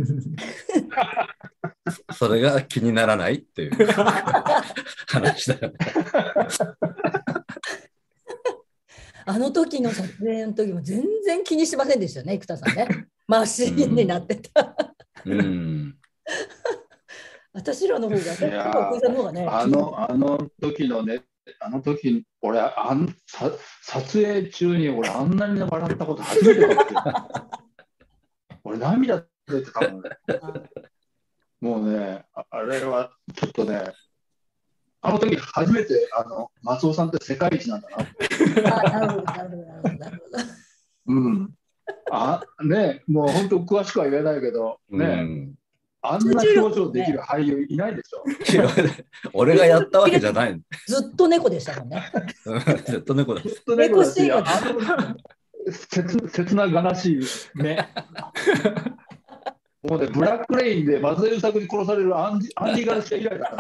Speaker 1: それが気にならないっていう話だよね。
Speaker 2: あの時の撮影の時も全然気にしませんでしたよね、生田さんね。マシーンになってた。私らの方がね、
Speaker 4: あの時のね、俺撮影中に俺あんなに笑ったこと初めてだったよ。俺涙出てたもんね。もうね、あれはちょっとね、あの時初めて松尾さんって世界一なんだな。
Speaker 2: なるほど。
Speaker 4: ね、もう本当詳しくは言えないけどね。あんな表情できる俳優いないでしょ。
Speaker 1: 俺がやったわけじゃない。
Speaker 2: ずっと猫でしたもんね。
Speaker 1: ずっと猫だ。
Speaker 2: 猫シーン
Speaker 4: は切な悲しいね。もうね、ブラックレインで松田優作に殺されるアンディ・ガルシア以来だから。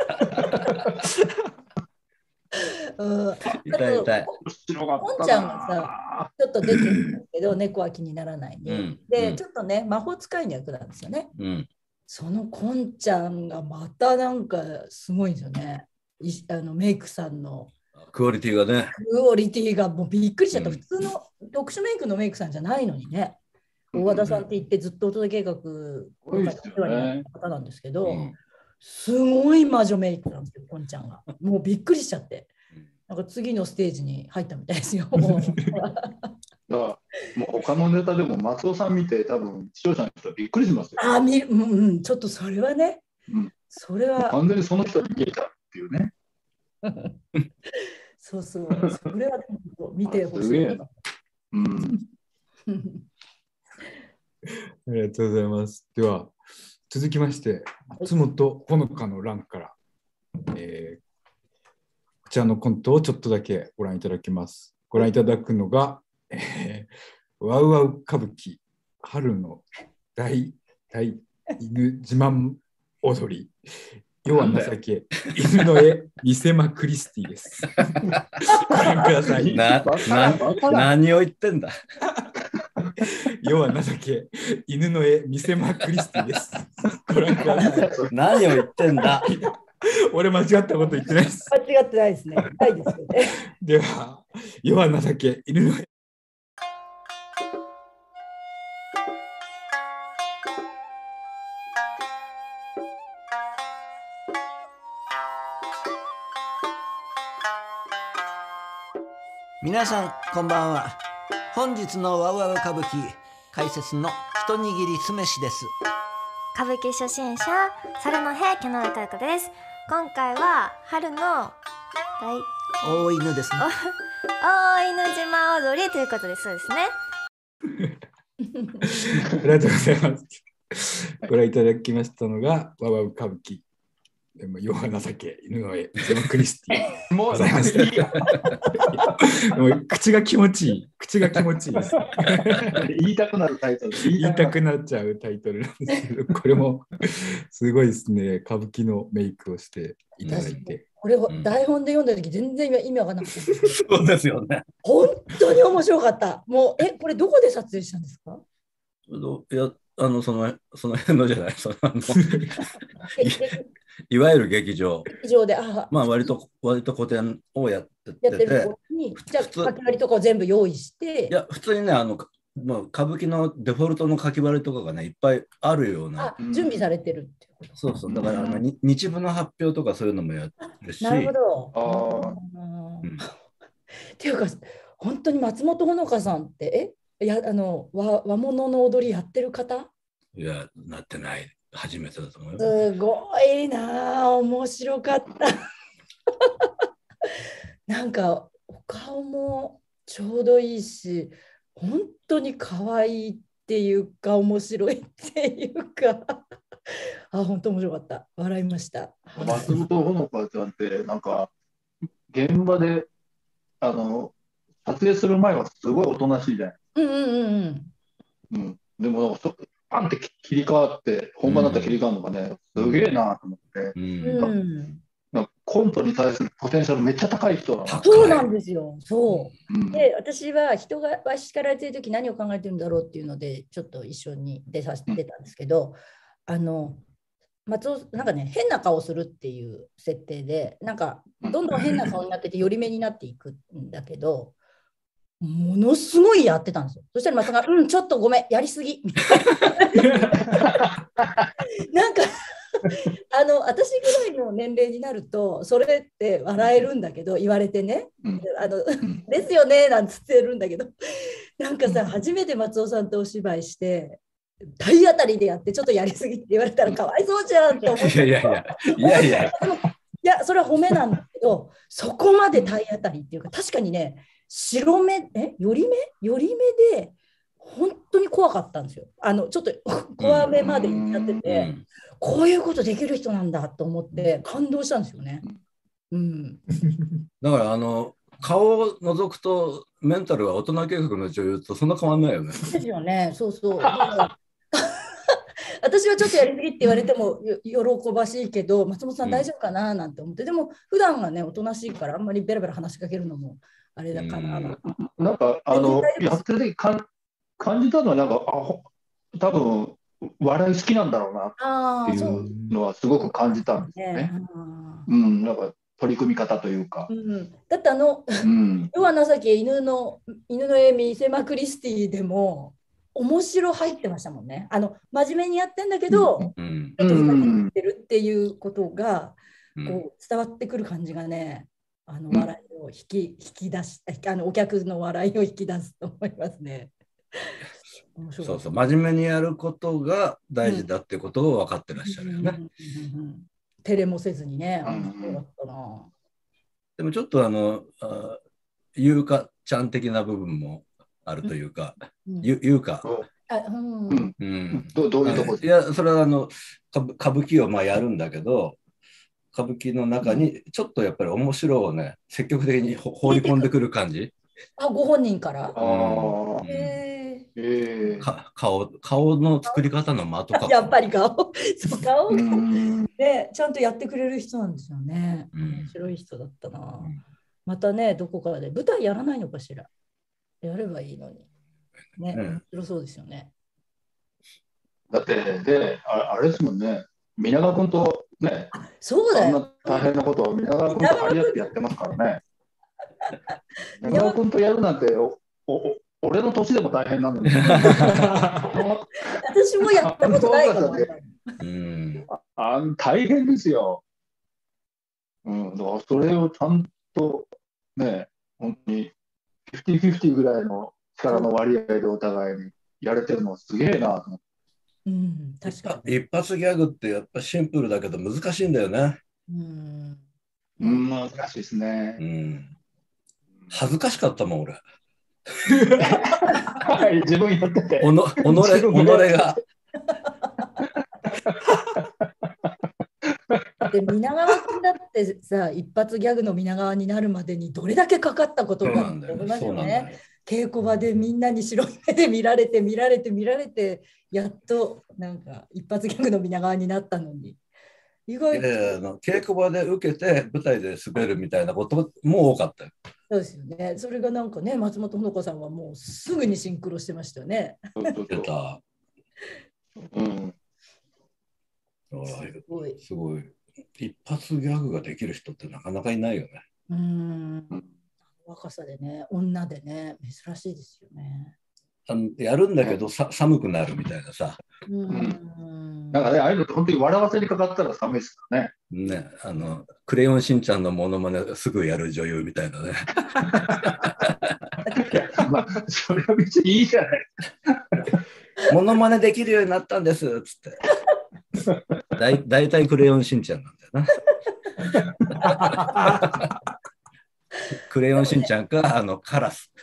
Speaker 1: 痛い。
Speaker 2: ポンちゃんがさ、ちょっと出てるんだけど、猫は気にならないに。で、ちょっとね、魔法使いの役なんですよね。そのコンちゃんがまたなんかすごいんですよね。メイクさんの
Speaker 1: クオリティがね。
Speaker 2: クオリティがもうびっくりしちゃった。普通の特殊メイクのメイクさんじゃないのにね。大和田さんって言ってずっと音で計画の方なんですけど、すごい魔女メイクなんですよ、コンちゃんが。もうびっくりしちゃって。なんか次のステージに入ったみたいですよ。
Speaker 4: もう他のネタでも松尾さん見て多分視聴者の人はびっくりしますよ。
Speaker 2: ちょっとそれはね、それは
Speaker 4: 完全にその人に見えたっていうね。
Speaker 2: そう、それは見てほしい。
Speaker 3: ありがとうございます。では続きまして松本穂香の欄から、こちらのコントをちょっとだけご覧いただきます。ご覧いただくのが、ワウワウ歌舞伎春の大犬自慢踊り世は情け犬の絵見せまクリスティです。ご覧ください。
Speaker 1: 何を言ってんだ。
Speaker 3: 世は情け犬の絵見せまクリスティです。ご覧ください。
Speaker 1: 何を言ってんだ。
Speaker 3: 俺間違ったこと言ってないです。
Speaker 2: 間違ってないですね。ないですよね。
Speaker 3: では世は情け犬の絵。
Speaker 11: 皆さんこんばんは。本日のワウワウ歌舞伎解説の一握り酢飯です。
Speaker 6: 歌舞伎初心者猿の平家の歌役です。今回は春の
Speaker 11: 大犬ですね。
Speaker 6: 大犬自慢踊りということです。そう
Speaker 3: ですね。ありがとうございます。ご覧いただきましたのがワウワウ歌舞伎でも世は情け犬の絵見せまクリスティ
Speaker 4: もう
Speaker 3: 口が気持ちいいです。
Speaker 4: 言いたくなるタイトル。
Speaker 3: 言いたくなっちゃうタイトルなんですけど、これもすごいですね。歌舞伎のメイクをしていただいて。
Speaker 2: これ台本で読んだ時全然意味わからなかった。
Speaker 1: そうですよね。
Speaker 2: 本当に面白かった。もうこれどこで撮影したんですか？
Speaker 1: いやその辺のじゃない。いわゆる劇場
Speaker 2: で、
Speaker 1: まあ割と古典をやってて、
Speaker 2: じゃあ掛け割りとかを全部用意して、
Speaker 1: いや普通にねまあ、歌舞伎のデフォルトの書き割りとかがね、いっぱいあるような。
Speaker 2: 準備されてるってこと。
Speaker 1: そうそう。だから日舞の発表とかそういうのもやってるし。
Speaker 2: なるほど。っていうか、本当に松本穂香さんって、和物の踊りやってる方？
Speaker 1: いや、なってない。初めてだと思います。
Speaker 2: すごいな、面白かった。なんか、お顔もちょうどいいし、本当に可愛いっていうか、面白いっていうか、本当面白かった。笑いました。
Speaker 4: 松本穂香ちゃんって、なんか、現場で、撮影する前はすごいおとなしいじゃない。でも、パンって切り替わって、本番だったら切り替わるのがね、すげえなと思って。コントに対するポテンシャルめっちゃ高い人なの。
Speaker 2: そうなんですよ。そう。で、私は人が叱られてる時何を考えてるんだろうっていうので、ちょっと一緒に出たんですけど、松尾なんかね、変な顔するっていう設定で、なんかどんどん変な顔になってて寄り目になっていくんだけど、ものすごいやってたんですよ。そしたら松尾が、ちょっとごめん、やりすぎ。なんか私ぐらいの年齢になるとそれって笑えるんだけど、言われてね、ですよねなんつってるんだけど、なんかさ、初めて松尾さんとお芝居して体当たりでやってちょっとやりすぎって言われたらかわいそうじゃんって思って、いやそれは褒めなんだけど、そこまで体当たりっていうか、確かにね、白目寄り目で本当に怖かったんですよ。ちょっと怖めまでいっちゃってて、こういうことできる人なんだと思って感動したんですよね。
Speaker 1: だから顔を覗くとメンタルは大人計画の女優とそんな変わんないよね。
Speaker 2: ですよね。そうそう。私はちょっとやりすぎって言われても喜ばしいけど、松本さん大丈夫かななんて思って、でも普段はね、おとなしいからあんまりベラベラ話しかけるのもあれだから。
Speaker 4: なんかやってる時感じたのは、なんか多分笑い好きなんだろうなっていうのはすごく感じたんですよね。なんか取り組み方というか。
Speaker 2: だって世は情け犬の笑みセマクリスティでも面白入ってましたもんね。真面目にやってんだけど、ちょっとふざけてるっていうことがこう伝わってくる感じがね、笑いを引き出し、お客の笑いを引き出すと思いますね。
Speaker 1: そうそう、真面目にやることが大事だってことを分かってらっしゃるよね。
Speaker 2: 照れもせずにね。
Speaker 1: でもちょっと優香ちゃん的な部分もあるというか、優香。
Speaker 4: どういうとこ？
Speaker 1: いや、それは歌舞伎をやるんだけど、歌舞伎の中にちょっとやっぱり面白をね、積極的に放り込んでくる感じ。
Speaker 2: ご本人から。
Speaker 1: 顔の作り方の間とか。
Speaker 2: やっぱり顔ね、ちゃんとやってくれる人なんですよね。面白い人だったな。またね、どこかで舞台やらないのかしら。やればいいのに。ね、面白そうですよね。
Speaker 4: だってあれですもんね、皆川君とね、
Speaker 2: そうだよ。
Speaker 4: そんな大変なことを皆川君と張り合ってやってますからね。皆川君とやるなんて俺の年でも大変なのに。
Speaker 2: 私もやったことないから
Speaker 4: 大変ですよ。だからそれをちゃんとね、本当に50-50ぐらいの力の割合でお互いにやれてるのはすげえなと思って。
Speaker 2: 確かに。
Speaker 1: 一発ギャグってやっぱシンプルだけど難しいんだよね。
Speaker 4: 難しいですね。
Speaker 1: 恥ずかしかったもん、俺。
Speaker 4: 自分やってて。
Speaker 1: 己が。
Speaker 2: で皆川君だってさ、一発ギャグの皆川になるまでにどれだけかかったことかって思いますよね。稽古場でみんなに白い目で見られてやっとなんか一発ギャグの皆川になったのに、意外と
Speaker 1: 稽古場で受けて舞台で滑るみたいなことも多かったよ。
Speaker 2: そうですよね。それがなんかね、松本穂香さんはもうすぐにシンクロしてましたよね。
Speaker 1: 出た。すごい。一発ギャグができる人ってなかなかいないよね。
Speaker 2: 若さでね、女でね、珍しいですよね。
Speaker 1: やるんだけど寒くなるみたいなさ。
Speaker 4: なんかね、ああいうのって本当に笑わせにかかったら寒いですからね。
Speaker 1: ね、クレヨンしんちゃんのモノマネすぐやる女優みたいなね。
Speaker 4: まあ、それは別にいいじゃない。
Speaker 1: モノマネできるようになったんですっつって。だいたいクレヨンしんちゃんなんだよな。クレヨンしんちゃんかカラス。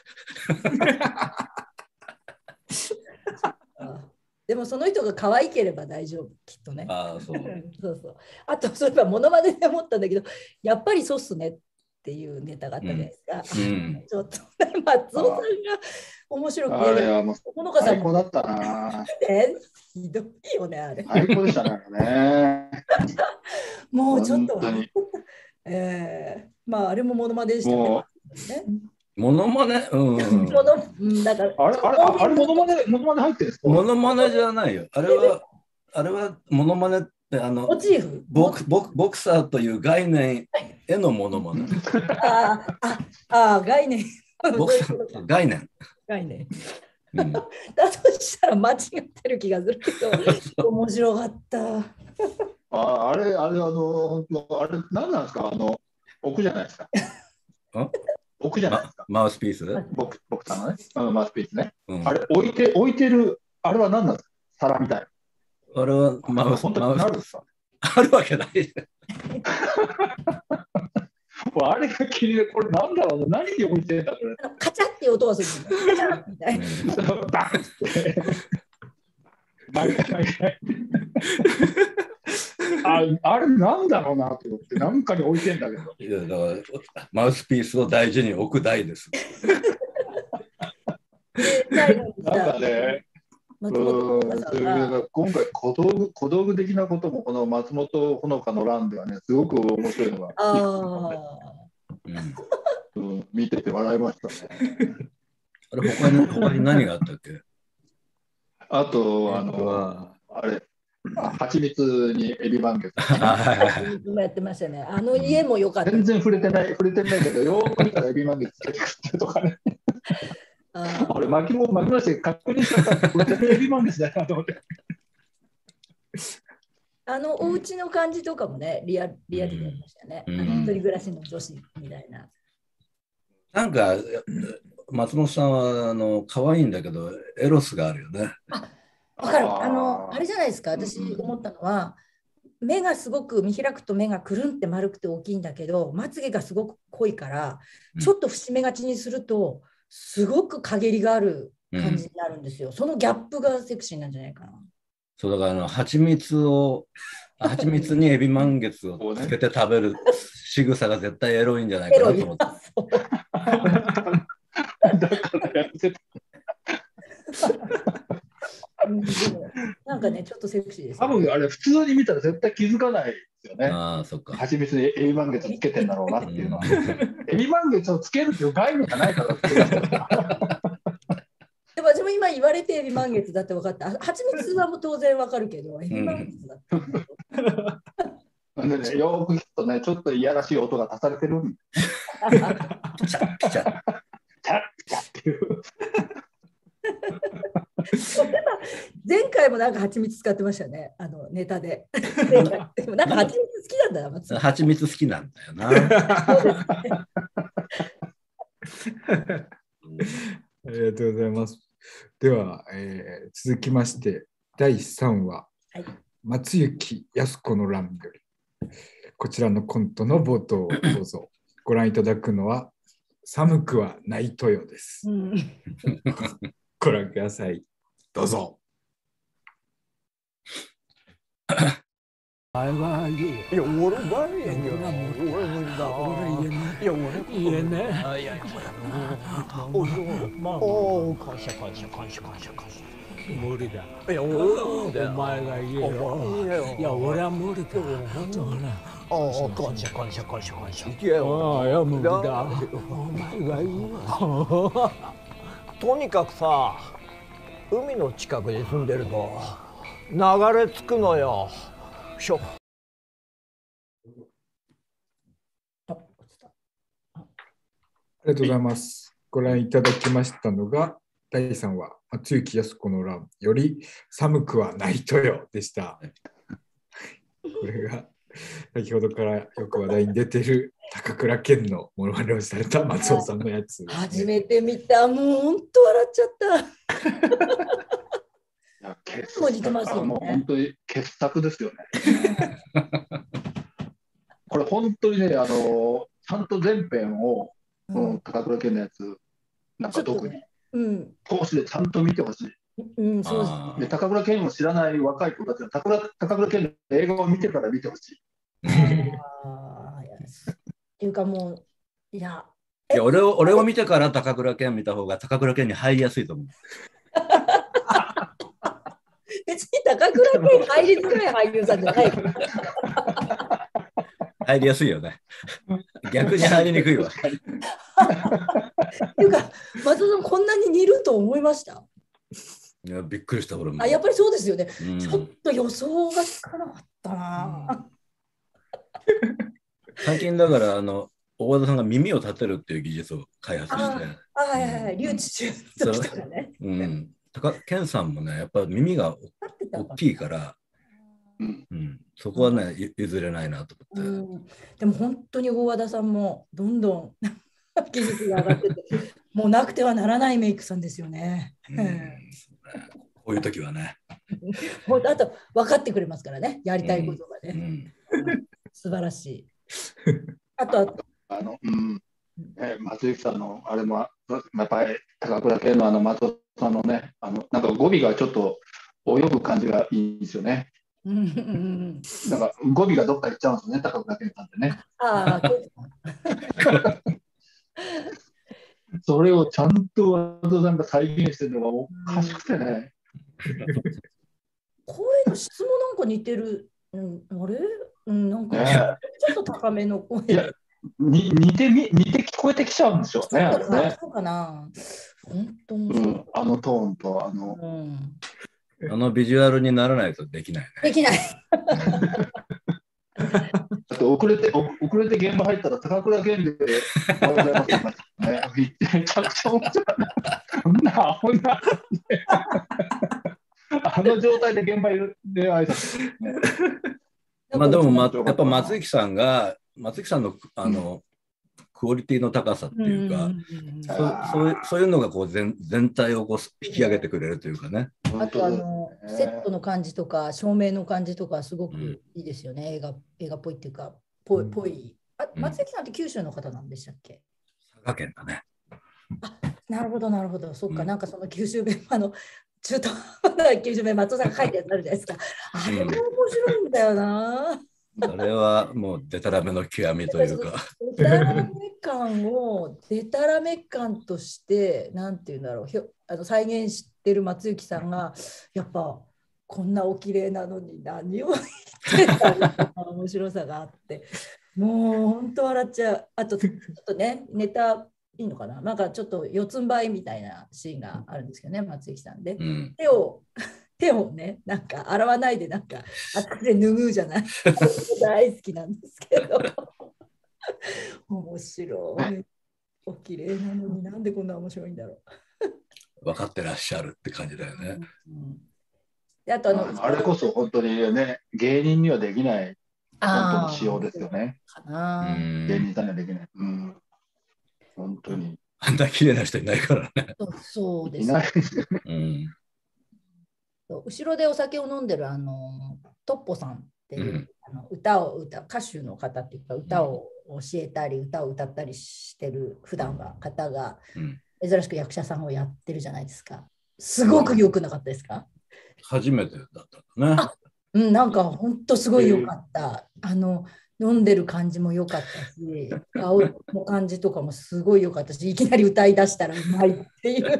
Speaker 2: でもその人が可愛ければ大丈夫、きっとね。
Speaker 1: あそう
Speaker 2: そうそう。あと、そういえばモノマネで思ったんだけど、やっぱりそうっすねっていうネタがあったじゃないですか。ちょっと、松尾さんが面白くて、ほのかさんも
Speaker 4: 最高だったな。
Speaker 2: ひどいよね、あれ。
Speaker 4: 最高でしたね。
Speaker 2: もうちょっと、まあ、あれもモノマネでしたね。
Speaker 1: モノマネ、だから
Speaker 4: あれモノマネ入ってるんですか？
Speaker 1: モノマネじゃないよ。あれはモノマネって
Speaker 2: モチーフ
Speaker 1: ボクサーという概念へのモノマネ。
Speaker 2: 概念。
Speaker 1: ボクサー概念。
Speaker 2: 概念。だとしたら間違ってる気がするけど、面白かった。
Speaker 4: あれ何なんですか？置くじゃないですか。置くじゃないですか。
Speaker 1: マウスピース
Speaker 4: ボクサーのね。マウスピースね。あれ置いてる、あれは何なんですか？皿みたい。
Speaker 1: あれはマウスピース。あるわけない。
Speaker 4: あれが気になる。これなんだろうな。何に置いてるんだこれ。
Speaker 2: カチャって音がする。カチャみたいな。
Speaker 4: バンって。あれなんだろうなと思って何かに置いてんだけど。
Speaker 1: いやだからマウスピースを大事に置く台です。
Speaker 4: なんかね、今回小道具的なこともこの松本穂香の欄ではねすごく面白いのが見てて笑いましたね。
Speaker 1: あれ他に何があったっけ？
Speaker 4: あとあれ。蜂蜜にエビ満月。
Speaker 2: やってましたね。家も良かった。
Speaker 4: 全然触れてないけど、よく見たらエビ満月つけてくってとかね。あれ巻き戻して確認したら、これエビ満月だなと思って。
Speaker 2: お家の感じとかもね、リアルでやりましたね。一人暮らしの女子みたいな。
Speaker 1: なんか、松本さんは可愛いんだけど、エロスがあるよね。
Speaker 2: わかる。あれじゃないですか。私思ったのは、目がすごく見開くと目がくるんって丸くて大きいんだけど、まつげがすごく濃いから、ちょっと節目がちにすると、すごく陰りがある感じになるんですよ。そのギャップがセクシーなんじゃないかな。
Speaker 1: そうだから蜂蜜にエビ満月をつけて食べる仕草が絶対エロいんじゃないかなと思って。
Speaker 4: だからやってた。
Speaker 2: なんかね、ちょっとセクシーです、
Speaker 4: 多分あれ普通に見たら絶対気づかないですよね。
Speaker 1: そっか。
Speaker 4: 蜂蜜にエビ満月つけてんだろうなっていうのは。エビ満月をつけるっていう概念がないからって。
Speaker 2: でも私も今言われてエビ満月だって分かった。蜂蜜はもう当然分かるけど、エビ満月だった。
Speaker 4: でね、よく聞くとね、ちょっといやらしい音が足されてる。
Speaker 1: ピチャピチャ。
Speaker 4: チャッチャっていう。
Speaker 2: 前回もなんか蜂蜜使ってましたね、ネタで。でもなんか蜂蜜好きなんだよ、松尾。
Speaker 1: 蜂蜜好きなんだよな。
Speaker 3: ありがとうございます。では、続きまして第3話、松雪靖子の欄よりこちらのコントの冒頭をどうぞ。ご覧いただくのは寒くはないとよです。ご覧ください。どうぞ。
Speaker 12: いや、俺は無理だ。俺言えねえ。いや、感謝。無理だ。いや、お前が言えよ。いや、俺は無理だ。感謝。いけよ。いや、無理だ。お前がいいわ。とにかくさ、海の近くに住んでると流れ着くのよ。
Speaker 3: ありがとうございます。ご覧いただきましたのが第3話、松雪泰子の欄より寒くはないとよでした。これが先ほどからよく話題に出ている高倉健のモノマネをされた松尾さんのやつ、ね。
Speaker 2: 初めて見た。もう本当笑っちゃった。もう似てますよね。
Speaker 4: もう本当に傑作ですよね。これ本当にね、ちゃんと全編を、高倉健のやつ、なんか特に、通しでちゃんと見てほしい。そうですね。高倉健を知らない若い子たちは高倉健の映画を見てから見てほしい。
Speaker 2: っていうかもう、いや
Speaker 1: 俺を見てから高倉健見た方が高倉健に入りやすいと思う。
Speaker 2: 別に高倉健入りづらい俳優さんじゃないから。
Speaker 1: 入りやすいよね。逆に入りにくいわ。
Speaker 2: っていうか、松尾さん、こんなに似ると思いました？
Speaker 1: いや、びっくりした俺も。
Speaker 2: やっぱりそうですよね。ちょっと予想がつかなかったな。
Speaker 1: 最近だから大和田さんが耳を立てるっていう技術を開発して、
Speaker 2: 留置中とかね。
Speaker 1: 健さんもね、やっぱ耳が大きいから、そこはね、譲れないなと思って。
Speaker 2: でも本当に大和田さんもどんどん技術が上がってて、もうなくてはならないメイクさんですよね。
Speaker 1: こういう時はね。
Speaker 2: あと分かってくれますからね、やりたいことがね。素晴らしい。あと
Speaker 4: 松雪さんのあれもやっぱり高倉健の松尾さんのね、なんか語尾がちょっと泳ぐ感じがいいんですよね。なんか語尾がどっか行っちゃうんですよね、高倉健さんってね。それをちゃんと松尾さんが再現してるのがおかしくてね。
Speaker 2: 声の質もなんか似てる。あれなんかちょっと高めの声。
Speaker 4: 似て聞こえてきちゃうんですよね。
Speaker 2: そうかな。本当に。
Speaker 4: トーンと
Speaker 1: ビジュアルにならないとできないね。
Speaker 2: できない。
Speaker 4: だって遅れて現場入ったら高倉健でおはようございますね。めちゃくちゃ面白い。そんなアホな。状態で現場で挨拶。
Speaker 1: まあでもやっぱ松雪さんのクオリティの高さっていうか、そういうのがこう全体をこう引き上げてくれるというかね。
Speaker 2: あとセットの感じとか照明の感じとかすごくいいですよね。映画っぽいっていうかぽい。松雪さんって九州の方なんでしたっけ？
Speaker 1: 佐賀県だね。
Speaker 2: なるほどなるほど。そっか、なんかその九州弁中途九州弁松尾さんが書いてあるじゃないですか。あれも面白いんだよな。
Speaker 1: それはもうデタラメの極みというか。
Speaker 2: デタラメ感をデタラメ感としてなんていうんだろう、再現してる松雪さんがやっぱこんなお綺麗なのに何を言ってたの面白さがあって、もう本当笑っちゃう。あとちょっとね、ネタいいのかな、なんかちょっと四つん這いみたいなシーンがあるんですけどね、松雪さんで、手をね、なんか洗わないでなんかあっちで拭うじゃない。大好きなんですけど。面白い。お綺麗なのになんでこんな面白いんだろ
Speaker 1: う。分かってらっしゃるって感じだよね。
Speaker 2: であ
Speaker 4: れこそ本当にね、芸人にはできない本当の仕様ですよね。芸人さんにはできない。本当に。
Speaker 1: あんな綺麗な人いないからね。
Speaker 2: そうですね。後ろでお酒を飲んでるトッポさんっていう、歌手の方っていうか歌を教えたり歌を歌ったりしてる普段は方が珍しく役者さんをやってるじゃないですか。すごく良くなかったですか？
Speaker 1: 初めてだったね。
Speaker 2: なんか本当すごい良かった。飲んでる感じも良かったし、顔の感じとかもすごい良かったし、いきなり歌い出したらうまいっていう、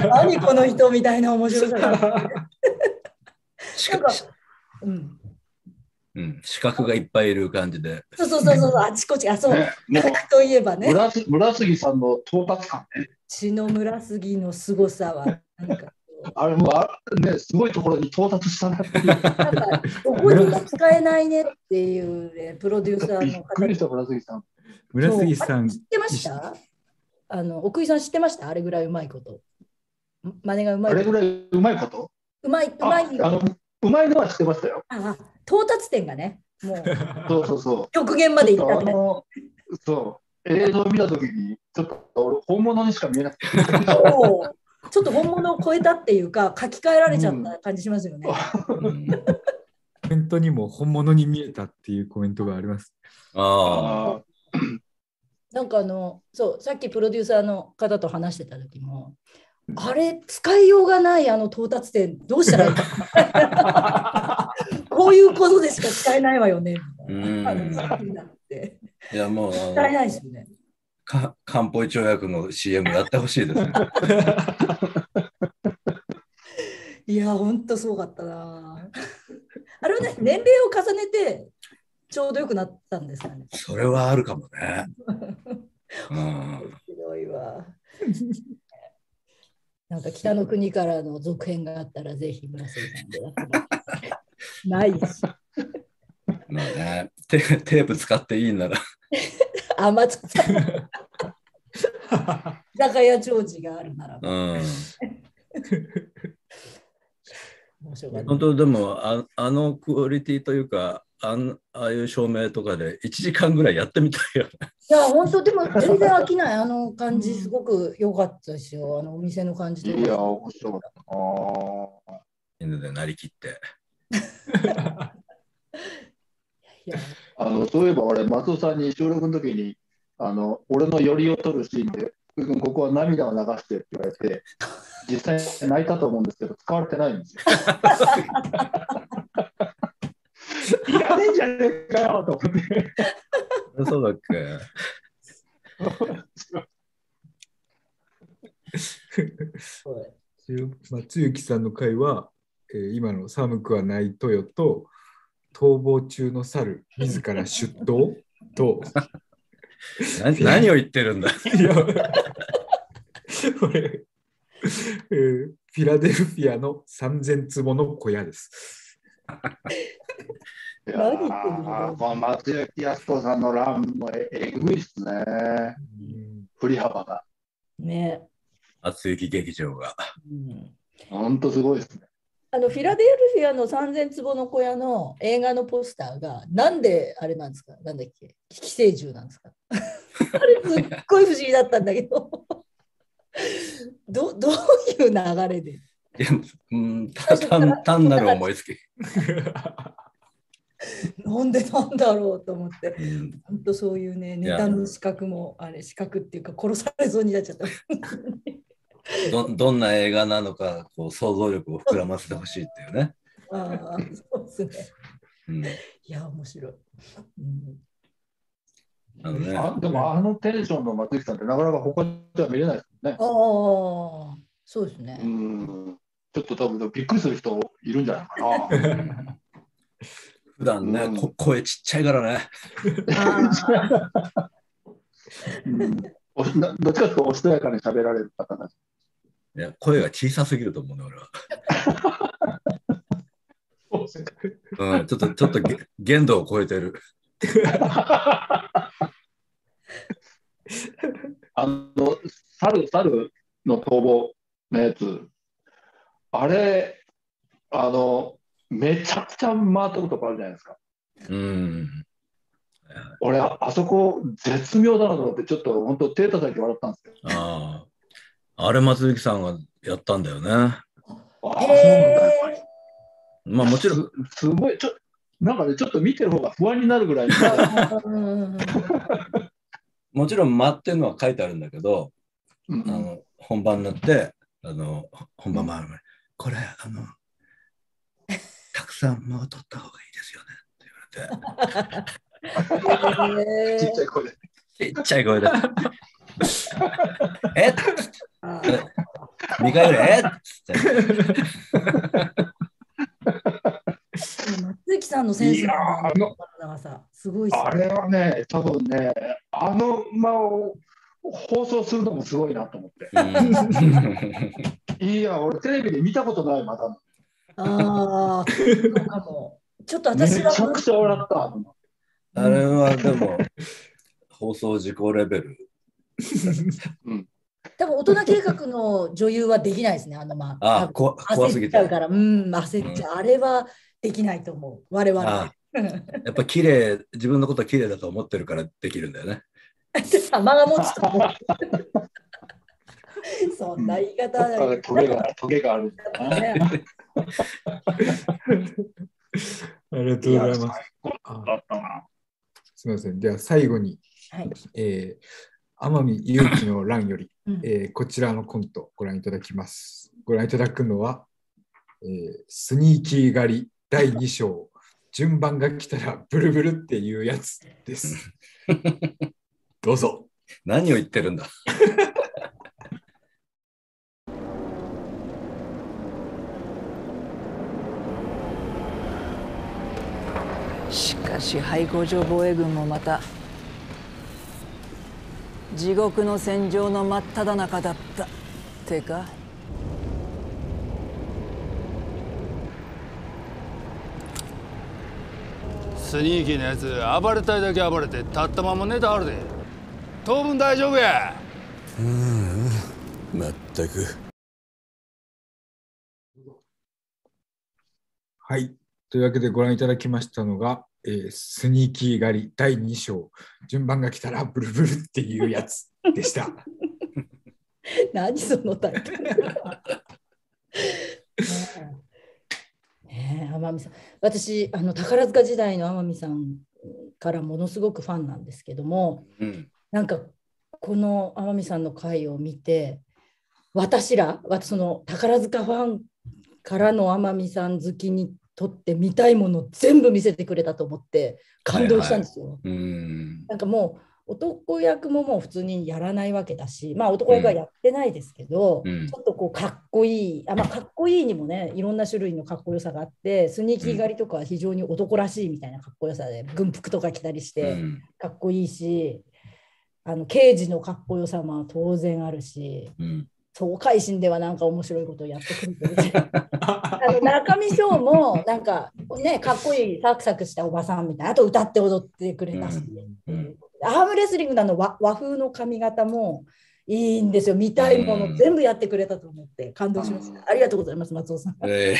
Speaker 2: 何この人みたいな面白さがあって。
Speaker 1: 視覚がいっぱいいる感じで。
Speaker 2: そうあちこち、そう、といえばね。
Speaker 4: 村杉さんの到達感ね。
Speaker 2: 血の村杉の凄さは、なんか。
Speaker 4: あれもね、すごいところに到達したなっていう。なんか、
Speaker 2: ここには使えないねっていう、ね、プロデューサーの方。びっ
Speaker 4: くりした、村杉さん。
Speaker 3: 村杉さん。
Speaker 2: 知ってました？奥井さん知ってました？あれぐらいうまいこと。 真似がうまい。
Speaker 4: あれぐらいうまいこと？
Speaker 2: うまい。
Speaker 4: うまいのは知ってましたよ。
Speaker 2: 到達点がね、もう
Speaker 4: そう
Speaker 2: 極限までいったね。
Speaker 4: そう映像を見たときにちょっと俺本物にしか見えなくて
Speaker 2: ちょっと本物を超えたっていうか書き換えられちゃった感じしますよね。
Speaker 3: コメントにも本物に見えたっていうコメントがあります。
Speaker 2: なんかそうさっきプロデューサーの方と話してた時も、あれ使いようがない到達点どうしたらいいこういうことでしか使えないわよねみたいな。
Speaker 1: いやもう
Speaker 2: 使えないですよね。
Speaker 1: 漢方医療薬の CM やってほしいですね。
Speaker 2: いや本当すごかったな。あれはね、年齢を重ねてちょうどよくなったんですかね。
Speaker 1: それはあるかもね。
Speaker 2: ひどいわ。なんか北の国からの続編があったらぜひ村瀬さんでやってもらってないし。
Speaker 1: まあね、テープ使っていいなら。
Speaker 2: 松子さん。居酒屋長寿があるならば。
Speaker 1: 本当でもあのクオリティというかああいう照明とかで1時間ぐらいやってみたいよね。
Speaker 2: いや本当でも全然飽きない感じすごく良かったですよ。お店の感じと
Speaker 4: いや面白かった。
Speaker 1: 犬でなりきって。
Speaker 4: そういえば俺松尾さんに収録の時に俺の寄りを取るシーンでここは涙を流してって言われて実際泣いたと思うんですけど使われてないんですよ。いらねえんじゃねえかよと思って。
Speaker 1: そうだっけ。
Speaker 3: 松雪さんの回は、今の寒くはないトヨと逃亡中の猿自ら出頭と
Speaker 1: 何を言ってるんだ。
Speaker 3: フィラデルフィアの3000坪の小屋です。
Speaker 4: いやこの松雪泰子さんのランもえぐいっすね。振り幅が。
Speaker 2: ね。
Speaker 1: 松雪劇場が。
Speaker 4: 本当すごいですね。
Speaker 2: フィラデルフィアの3000坪の小屋の映画のポスターがなんであれなんですか？なんだっけ？寄生獣なんですか？あれすっごい不思議だったんだけどどういう流れで？
Speaker 1: 単なる思いつき。
Speaker 2: なんでなんだろうと思って、本当そういうねネタの資格も資格っていうか殺されそうになっちゃった。
Speaker 1: どんな映画なのかこう想像力を膨らませてほしいっていうね。
Speaker 2: そうですね。いや面白い。
Speaker 4: でもテンションの松雪さんってなかなか他では見れないですね。
Speaker 2: そうですね。
Speaker 4: ちょっと多分びっくりする人いるんじゃないかな。
Speaker 1: 普段ね、声ちっちゃいからね。
Speaker 4: どっちかというとおしとやかに喋られる方だ。
Speaker 1: いや声が小さすぎると思うね俺は。ちょっと限度を超えてる。
Speaker 4: 猿の逃亡のやつ、あれめちゃくちゃ回ったとこあるじゃないですか。俺あそこ絶妙だなと思ってちょっと本当手叩いて笑ったんですよ。
Speaker 1: あれ松雪さんがやったんだよね。まあもちろん
Speaker 4: すごいなんかねちょっと見てる方が不安になるぐらい。
Speaker 1: もちろん待ってるのは書いてあるんだけど、本番になって本番回る前これたくさん間を取った方がいいですよねって言われて。ちっちゃい声で。ちっちゃい声で。2回ぐらい
Speaker 2: 松雪さんのセンスのすごいっすね。
Speaker 4: あれはね、多分ね、間を放送するのもすごいなと思って。いや、俺テレビで見たことない間だもん。
Speaker 2: そうかも。ちょっと私は
Speaker 4: めちゃくちゃ笑った。
Speaker 1: あれはでも放送事故レベル。
Speaker 2: 多分大人計画の女優はできないですね。
Speaker 1: 怖すぎ
Speaker 2: 焦っちゃうから、焦っちゃう。あれはできないと思う。我々。
Speaker 1: やっぱ綺麗、自分のこと綺麗だと思ってるからできるんだよね。
Speaker 2: 様が持つと思う。そんな言い方は
Speaker 4: トゲがあるんだね。
Speaker 3: ありがとうございます。すみません。では最後に、天海祐希の欄より、こちらのコントご覧いただきます。ご覧いただくのは、スニーキー狩り第2章、順番が来たらブルブルっていうやつです。どうぞ。
Speaker 1: 何を言ってるんだ。
Speaker 10: しかし廃工場防衛軍もまた地獄の戦場の真っ只中だったってか。
Speaker 13: スニーキーなやつ暴れたいだけ暴れて立ったまま寝たはるで。当分大丈夫や。
Speaker 7: まったく。
Speaker 3: はい。というわけでご覧いただきましたのが、スニーキー狩り第2章、順番が来たらブルブルっていうやつでした。
Speaker 2: 何そのタイトル。天海さん、私宝塚時代の天海さんからものすごくファンなんですけども、なんかこの天海さんの回を見て、私その宝塚ファンからの天海さん好きにとって見たいもの全部見せてくれたと思って感動したんですよ。なんかもう男役ももう普通にやらないわけだし、男役はやってないですけど、ちょっとこうかっこいい、かっこいいにもね、いろんな種類のかっこよさがあって、スニーキー狩りとかは非常に男らしいみたいなかっこよさで、軍服とか着たりしてかっこいいし、刑事のかっこよさも当然あるし、そう海進ではなんか面白いことをやってくるんですよ。中見翔もなんかね、かっこいいサクサクしたおばさんみたいな、あと歌って踊ってくれたし、アームレスリングの和風の髪型もいいんですよ。見たいもの全部やってくれたと思って感動しました。ありがとうございます、松尾さん。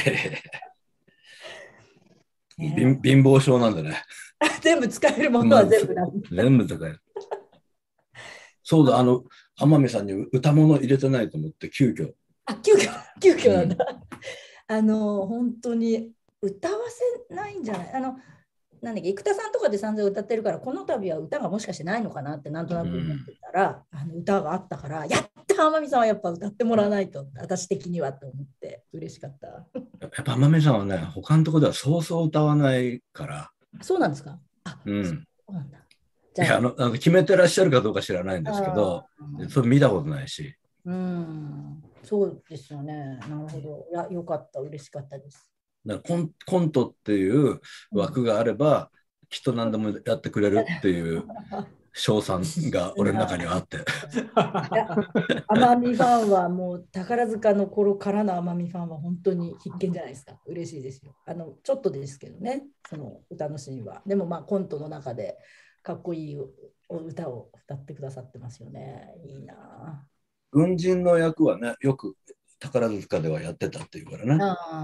Speaker 1: 貧乏症なんだね。
Speaker 2: 全部使えるものは全部なんだ。
Speaker 1: 全部使える。そうだ、天海さんに歌物入れてないと思って急遽なんだ。本当に歌わせないんじゃない。なんだっけ、生田さんとかで散々歌ってるから、この度は歌がもしかしてないのかなってなんとなく思ってたら、歌があったから、やった天海さんはやっぱ歌ってもらわないと、私的にはと思って嬉しかった。やっぱ天海さんはね、他のところではそうそう歌わないから。
Speaker 2: そうなんですか。そうなんだ。
Speaker 1: いや決めてらっしゃるかどうか知らないんですけど、それ見たことないし。
Speaker 2: そうですよね。なるほど。いや、よかった、嬉しかったです。
Speaker 1: だからコントっていう枠があれば、きっと何でもやってくれるっていう称賛が俺の中にはあって。
Speaker 2: 天海ファンはもう宝塚の頃からの天海ファンは本当に必見じゃないですか。嬉しいですよ。ちょっとですけどね、その歌のシーンは。でもコントの中でかっこいい歌を歌ってくださってますよね。いいな。
Speaker 1: 軍人の役はね、よく宝塚ではやってたっていうからね。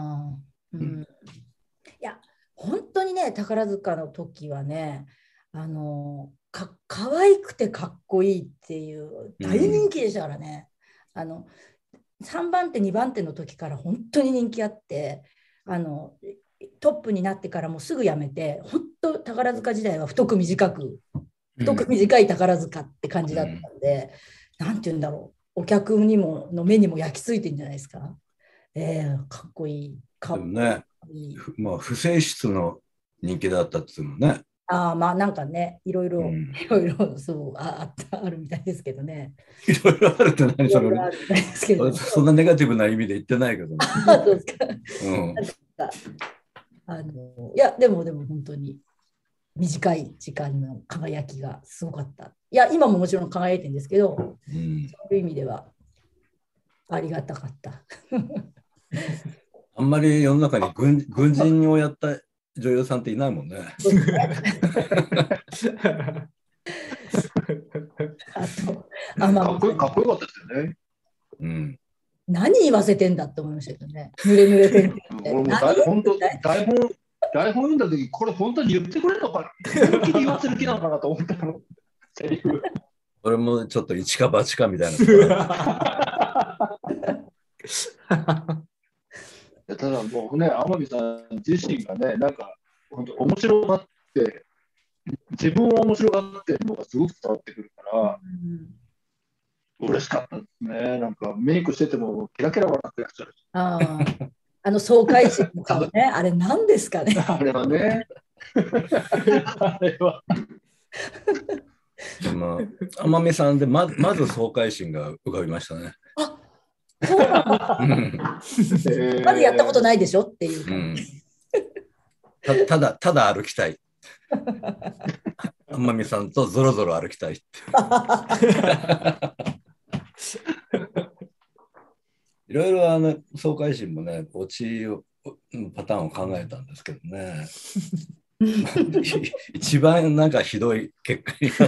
Speaker 2: いや、本当にね、宝塚の時はね、可愛くてかっこいいっていう大人気でしたからね。3番手2番手の時から本当に人気あって、トップになってからもすぐ辞めて、本当宝塚時代は太く短い宝塚って感じだったので、なんて言うんだろう、お客にもの目にも焼き付いてるんじゃないですか。かっこいい。
Speaker 1: ね、不正室の人気だったっていうのね。
Speaker 2: なんかね、いろいろそうあるみたいですけどね。
Speaker 1: いろいろあるって何それ。そんなネガティブな意味で言ってないけどね。
Speaker 2: そうですか。いやでも本当に短い時間の輝きがすごかった。いや今ももちろん輝いてるんですけど、そういう意味ではありがたかった。
Speaker 1: あんまり世の中に軍人をやった女優さんっていないもんね。
Speaker 4: かっこよかったですよね。
Speaker 1: うん。
Speaker 2: 何言わせてんだって思いましたけどね。濡れ濡れペンって。
Speaker 4: 俺も本当台本読んだ時これ本当に言ってくれるのかな。本気で言わせる気なのかなと思ったの。セリフ。
Speaker 1: 俺もちょっと一か八かみたいな。
Speaker 4: ただもうね、天海さん自身がね、なんか本当面白がって、自分を面白がってるのがすごく伝わってくるから、嬉しかったですね。なんかメイクしててもキラキラ笑ってらっしゃる。
Speaker 2: 爽快心の顔ね、あれ何ですかね。
Speaker 4: あれはね。あれは。
Speaker 1: でも天海さんでまず爽快心が浮かびましたね。
Speaker 2: あ、そうなんだ。まだやったことないでしょっていう。
Speaker 1: ただ歩きたい。天海さんとぞろぞろ歩きたいって。いろいろ爽快心もね、オチパターンを考えたんですけどね。一番なんかひどい結果に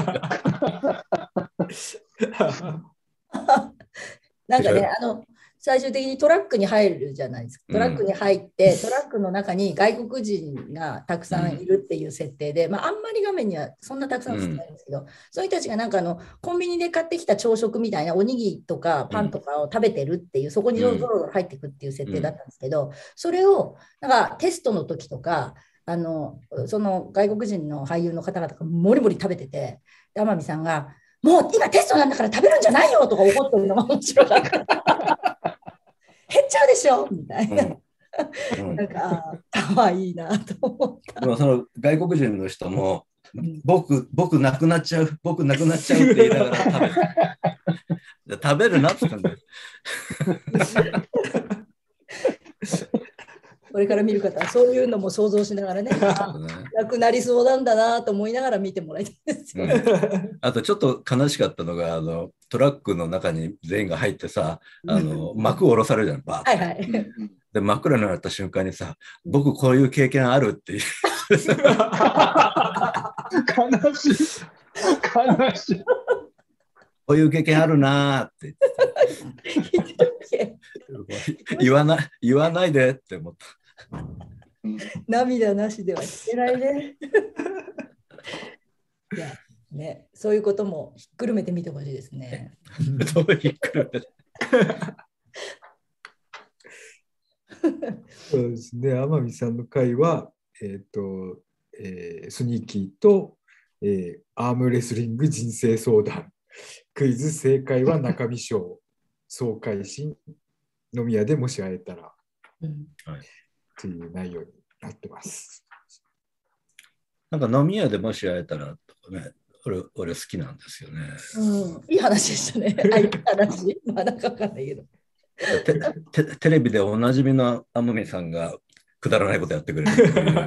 Speaker 2: なった。なんかね、最終的にトラックに入るじゃないですか。トラックに入って、トラックの中に外国人がたくさんいるっていう設定で、あんまり画面にはそんなたくさん映ってないんですけど、そういう人たちがなんかコンビニで買ってきた朝食みたいなおにぎりとかパンとかを食べてるっていう、そこにゾロゾロ入ってくっていう設定だったんですけど、それをなんかテストの時とか、その外国人の俳優の方々がもりもり食べてて、天海さんがもう今テストなんだから食べるんじゃないよとか怒ってるのが面白かった。減っちゃうでしょみたいな。なんかかわいいなと思った。
Speaker 1: でもその外国人の人も僕なくなっちゃうって言いながら食べるなって言ったんだよ。
Speaker 2: これから見る方はそういうのも想像しながらね、なくなりそうなんだなと思いながら見てもらいたいですよ。
Speaker 1: あとちょっと悲しかったのがトラックの中に全員が入ってさ、幕を下ろされるじゃん、バーッ、はいはい、で真っ暗になった瞬間にさ、僕こういう経験あるっていう
Speaker 4: 悲しい
Speaker 1: こういう経験あるなーって言わないでって思った。
Speaker 2: 涙なしではいけないね。いやね、そういうこともひっくるめてみてほしいですね。
Speaker 1: どうひっくるめて
Speaker 3: そうですね、天海さんの回は、スニーキーと、アームレスリング人生相談、クイズ正解は中身賞、爽快心、飲み屋でもし会えたら、という内容になってます。
Speaker 1: なんか飲み屋でもし会えたらとかね、俺好きなんですよね。
Speaker 2: いい話でしたね。いい話、まだかかんないけど。
Speaker 1: テレビでおなじみの天海さんがくだらないことやってくれるっていう。
Speaker 4: なん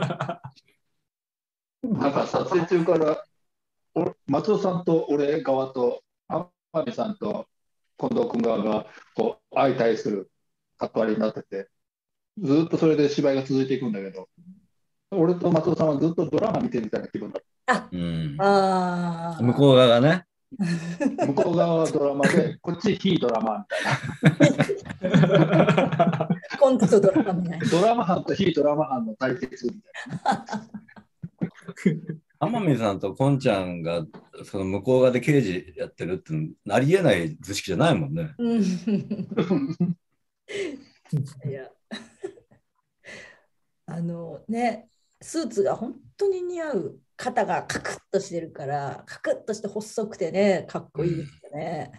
Speaker 4: か撮影中から松尾さんと俺側と天海さんと近藤君側がこう相対する関わりになってて、ずっとそれで芝居が続いていくんだけど、俺と松尾さんはずっとドラマ見てるみたいな気分だった。
Speaker 1: 向こう側がね。
Speaker 4: 向こう側はドラマで、こっち非ドラマみたいな。
Speaker 2: コントとドラマみたいな。
Speaker 4: ドラマ班と非ドラマ班の対決みたいな。
Speaker 1: 天海さんとこんちゃんがその向こう側で刑事やってるってありえない図式じゃないもんね。
Speaker 2: いやね、スーツが本当に似合う、肩がカクッとしてるからカクッとして細くてね、かっこいいですよね。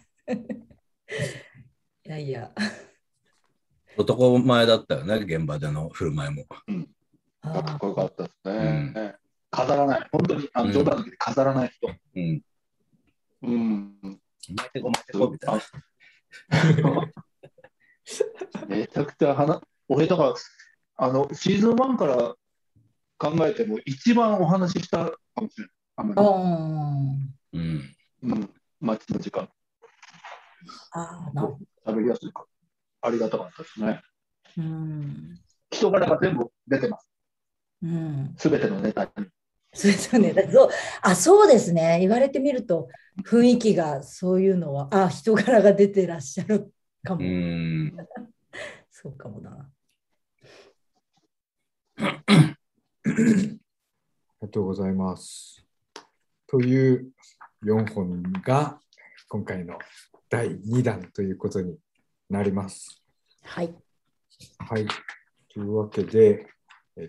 Speaker 2: いやいや
Speaker 1: 男前だったよね、現場での振る舞いも。
Speaker 4: かっこよかったですね。飾らない、本当に冗談だけで飾らない人。めちゃくちゃ俺だからシーズン1から考えても一番お話ししたかもしれない。待ちの時間。喋りやすいから。ありがたかったですね。人柄が全部出てます。すべてのネタに。
Speaker 2: そうですよね。そうですね。言われてみると、雰囲気がそういうのは、人柄が出てらっしゃるかも。そうかもな。
Speaker 3: ありがとうございます。という4本が今回の第2弾ということになります。
Speaker 2: はい。
Speaker 3: はい。というわけで、や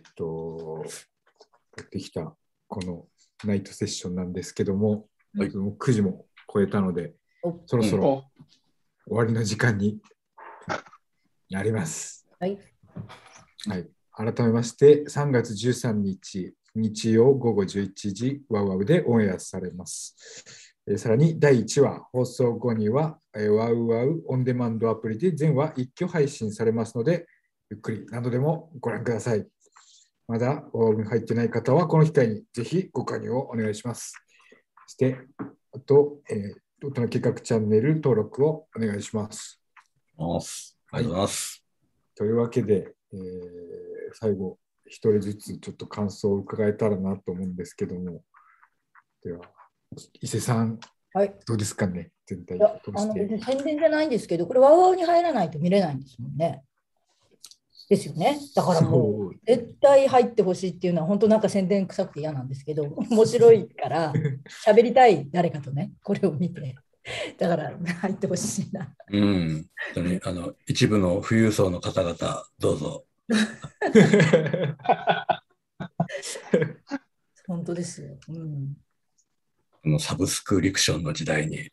Speaker 3: ってきたこのナイトセッションなんですけども、9時も超えたので、そろそろ終わりの時間になります。
Speaker 2: はい。
Speaker 3: はい。改めまして、3月13日、日曜午後11時、ワウワウでオンエアされます。さらに第1話、放送後には、ワウワウオンデマンドアプリで全話一挙配信されますので、ゆっくり何度でもご覧ください。まだワウワウに入ってない方は、この機会にぜひご加入をお願いします。そして、あと、大人計画チャンネル登録をお願いします。
Speaker 1: ありがとうございます。
Speaker 3: というわけで、最後、一人ずつちょっと感想を伺えたらなと思うんですけども、では、伊勢さん、
Speaker 2: はい、
Speaker 3: どうですかね、全体
Speaker 2: 通して。宣伝じゃないんですけど、これ、ワウワウに入らないと見れないんですもんね。ですよね。だからもう、絶対入ってほしいっていうのは、本当なんか宣伝臭くて嫌なんですけど、面白いから、喋りたい誰かとね、これを見て。だから入ってほしいな。
Speaker 1: 本当に一部の富裕層の方々、どうぞ。
Speaker 2: 本当ですよ。
Speaker 1: このサブスクリプションの時代に、ね、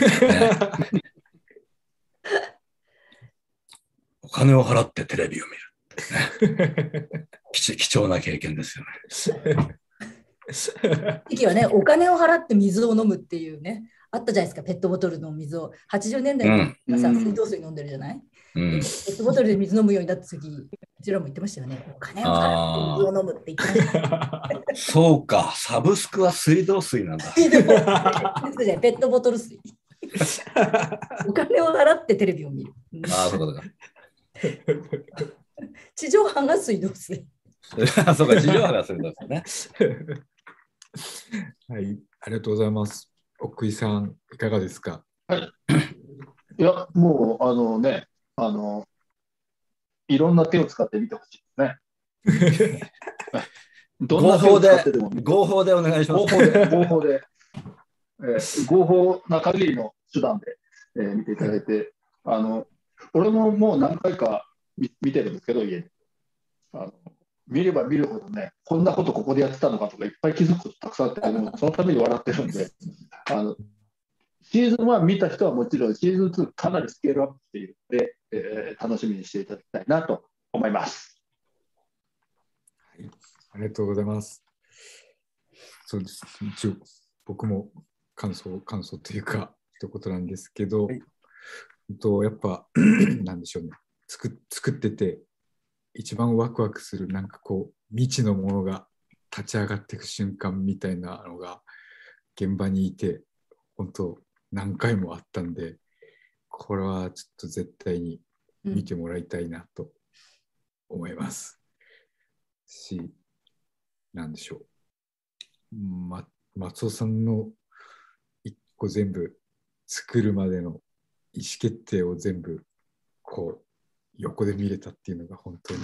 Speaker 1: お金を払ってテレビを見る、ね、貴重な経験ですよね。
Speaker 2: 時はね、お金を払って水を飲むっていうね、あったじゃないですか、ペットボトルの水を。80年代にさ、水道水飲んでるじゃない、ペットボトルで水飲むようになった時、うちらも言ってましたよね。お金を払って水を飲むって言ってました。そう
Speaker 1: か、サブスクは水道水なんだ。
Speaker 2: ペットボトル水。お金を払ってテレビを見る。
Speaker 1: そうか。
Speaker 2: 地上波が水道水。
Speaker 1: そうか、地上波が水道水ね。
Speaker 3: はい、ありがとうございます。奥井さん、いかがですか？
Speaker 4: はい。いや、もう、いろんな手を使ってみてほしいですね。
Speaker 1: どんな手を使ってでも合法でお願いします。
Speaker 4: 合法で。合法な限りの手段で、見ていただいて、俺ももう何回か見てるんですけど、家で。見れば見るほどね、こんなことここでやってたのかとかいっぱい気づくことたくさんあって、そのために笑ってるんで、シーズン1見た人はもちろん、シーズン2かなりスケールアップしているので、楽しみにしていただきたいなと思います。
Speaker 3: はい、ありがとうございます。そうです。一応、僕も感想というか、一言なんですけど、やっぱ、なんでしょうね、作ってて、一番ワクワクするなんかこう未知のものが立ち上がっていく瞬間みたいなのが現場にいて本当何回もあったんで、これはちょっと絶対に見てもらいたいなと思います、し、なんでしょう、松尾さんの一個全部作るまでの意思決定を全部こう横で見れたっていうのが本当に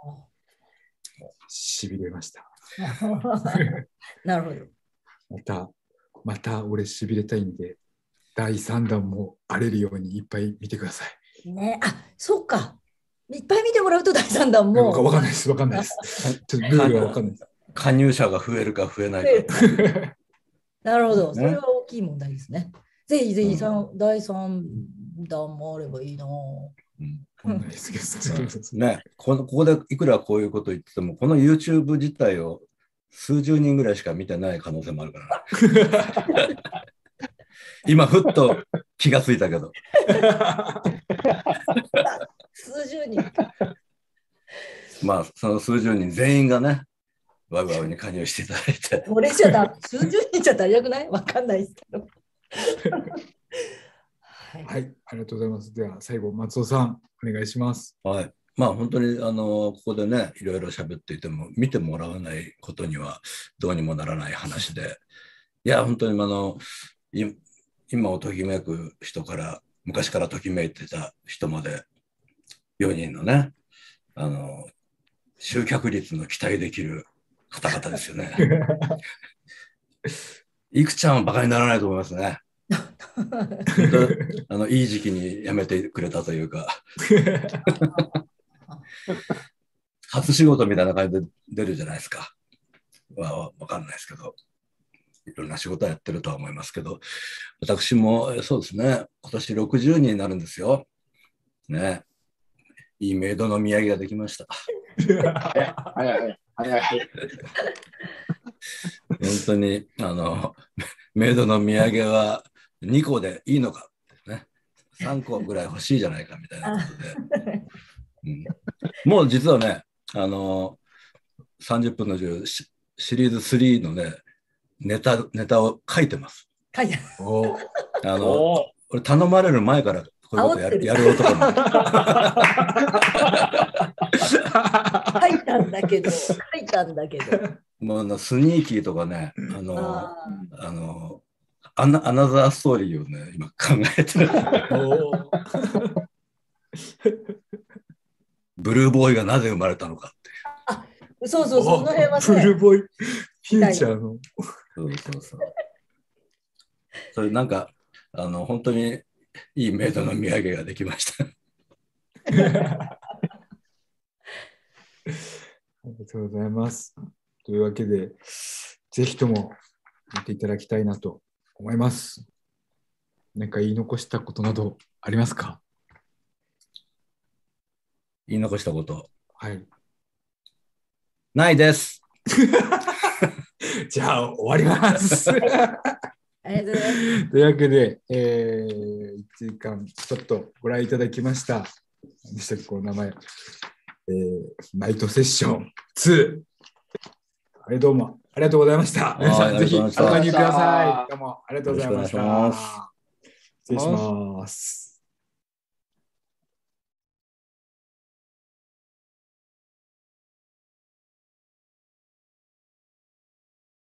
Speaker 3: しびれました。
Speaker 2: なるほ
Speaker 3: ど。また俺しびれたいんで、第3弾も荒れるようにいっぱい見てください。
Speaker 2: ね、そうか。いっぱい見てもらうと第3弾も。
Speaker 3: わかんないです。ちょっとルールはわかんないです。
Speaker 1: 加入者が増えるか増えないか。
Speaker 2: なるほど。それは大きい問題ですね。ぜひぜひ第3弾もあればいいな。
Speaker 1: ね、ここでいくらこういうこと言ってても、この YouTube 自体を数十人ぐらいしか見てない可能性もあるからね。今、ふっと気がついたけど。
Speaker 2: 数十人。
Speaker 1: その数十人全員がね、ワウワウに加入していただいて。
Speaker 2: これじゃだ、数十人じゃ足りなくない？わかんないですけど。
Speaker 3: はい、ありがとうございます。では最後、松尾さん、お願いします。
Speaker 1: はい。本当にここでね、いろいろ喋っていても、見てもらわないことにはどうにもならない話で、いや本当に今をときめく人から昔からときめいてた人まで4人のね集客率の期待できる方々ですよね。いくちゃんはバカにならないと思いますね。いい時期に辞めてくれたというか初仕事みたいな感じで出るじゃないですか。わかんないですけど、いろんな仕事はやってるとは思いますけど、私もそうですね、今年60になるんですよ。ね、いいメイドの土産ができました。
Speaker 4: 早い。
Speaker 1: 本当にメイドの土産は2個でいいのかってね、3個ぐらい欲しいじゃないかみたいなことで、もう実はね30分の10シリーズ3のねネタを書いてます。
Speaker 2: 書いて
Speaker 1: 俺頼まれる前からこういうことやる男なんで
Speaker 2: 書いたんだけど
Speaker 1: もうスニーキーとかねアナザーストーリーをね今考えてる。ブルーボーイがなぜ生まれたのかっていう。
Speaker 2: そう、その辺はね。
Speaker 3: ブルーボーイフューチャーの。
Speaker 1: そう。それなんか本当にいいメイドの土産ができました。
Speaker 3: ありがとうございます。というわけで、ぜひとも見ていただきたいなと思います。何か言い残したことなどありますか？
Speaker 1: 言い残したこと。
Speaker 3: はい。
Speaker 1: ないです。
Speaker 3: じゃあ終わります。
Speaker 2: ありがとうございます。
Speaker 3: というわけで、1時間ちょっとご覧いただきました。何でしたっけ、この名前。ナイトセッション2。どうもありがとうございました。皆さんぜひご覧ください。どうもありがとうございました。失礼します。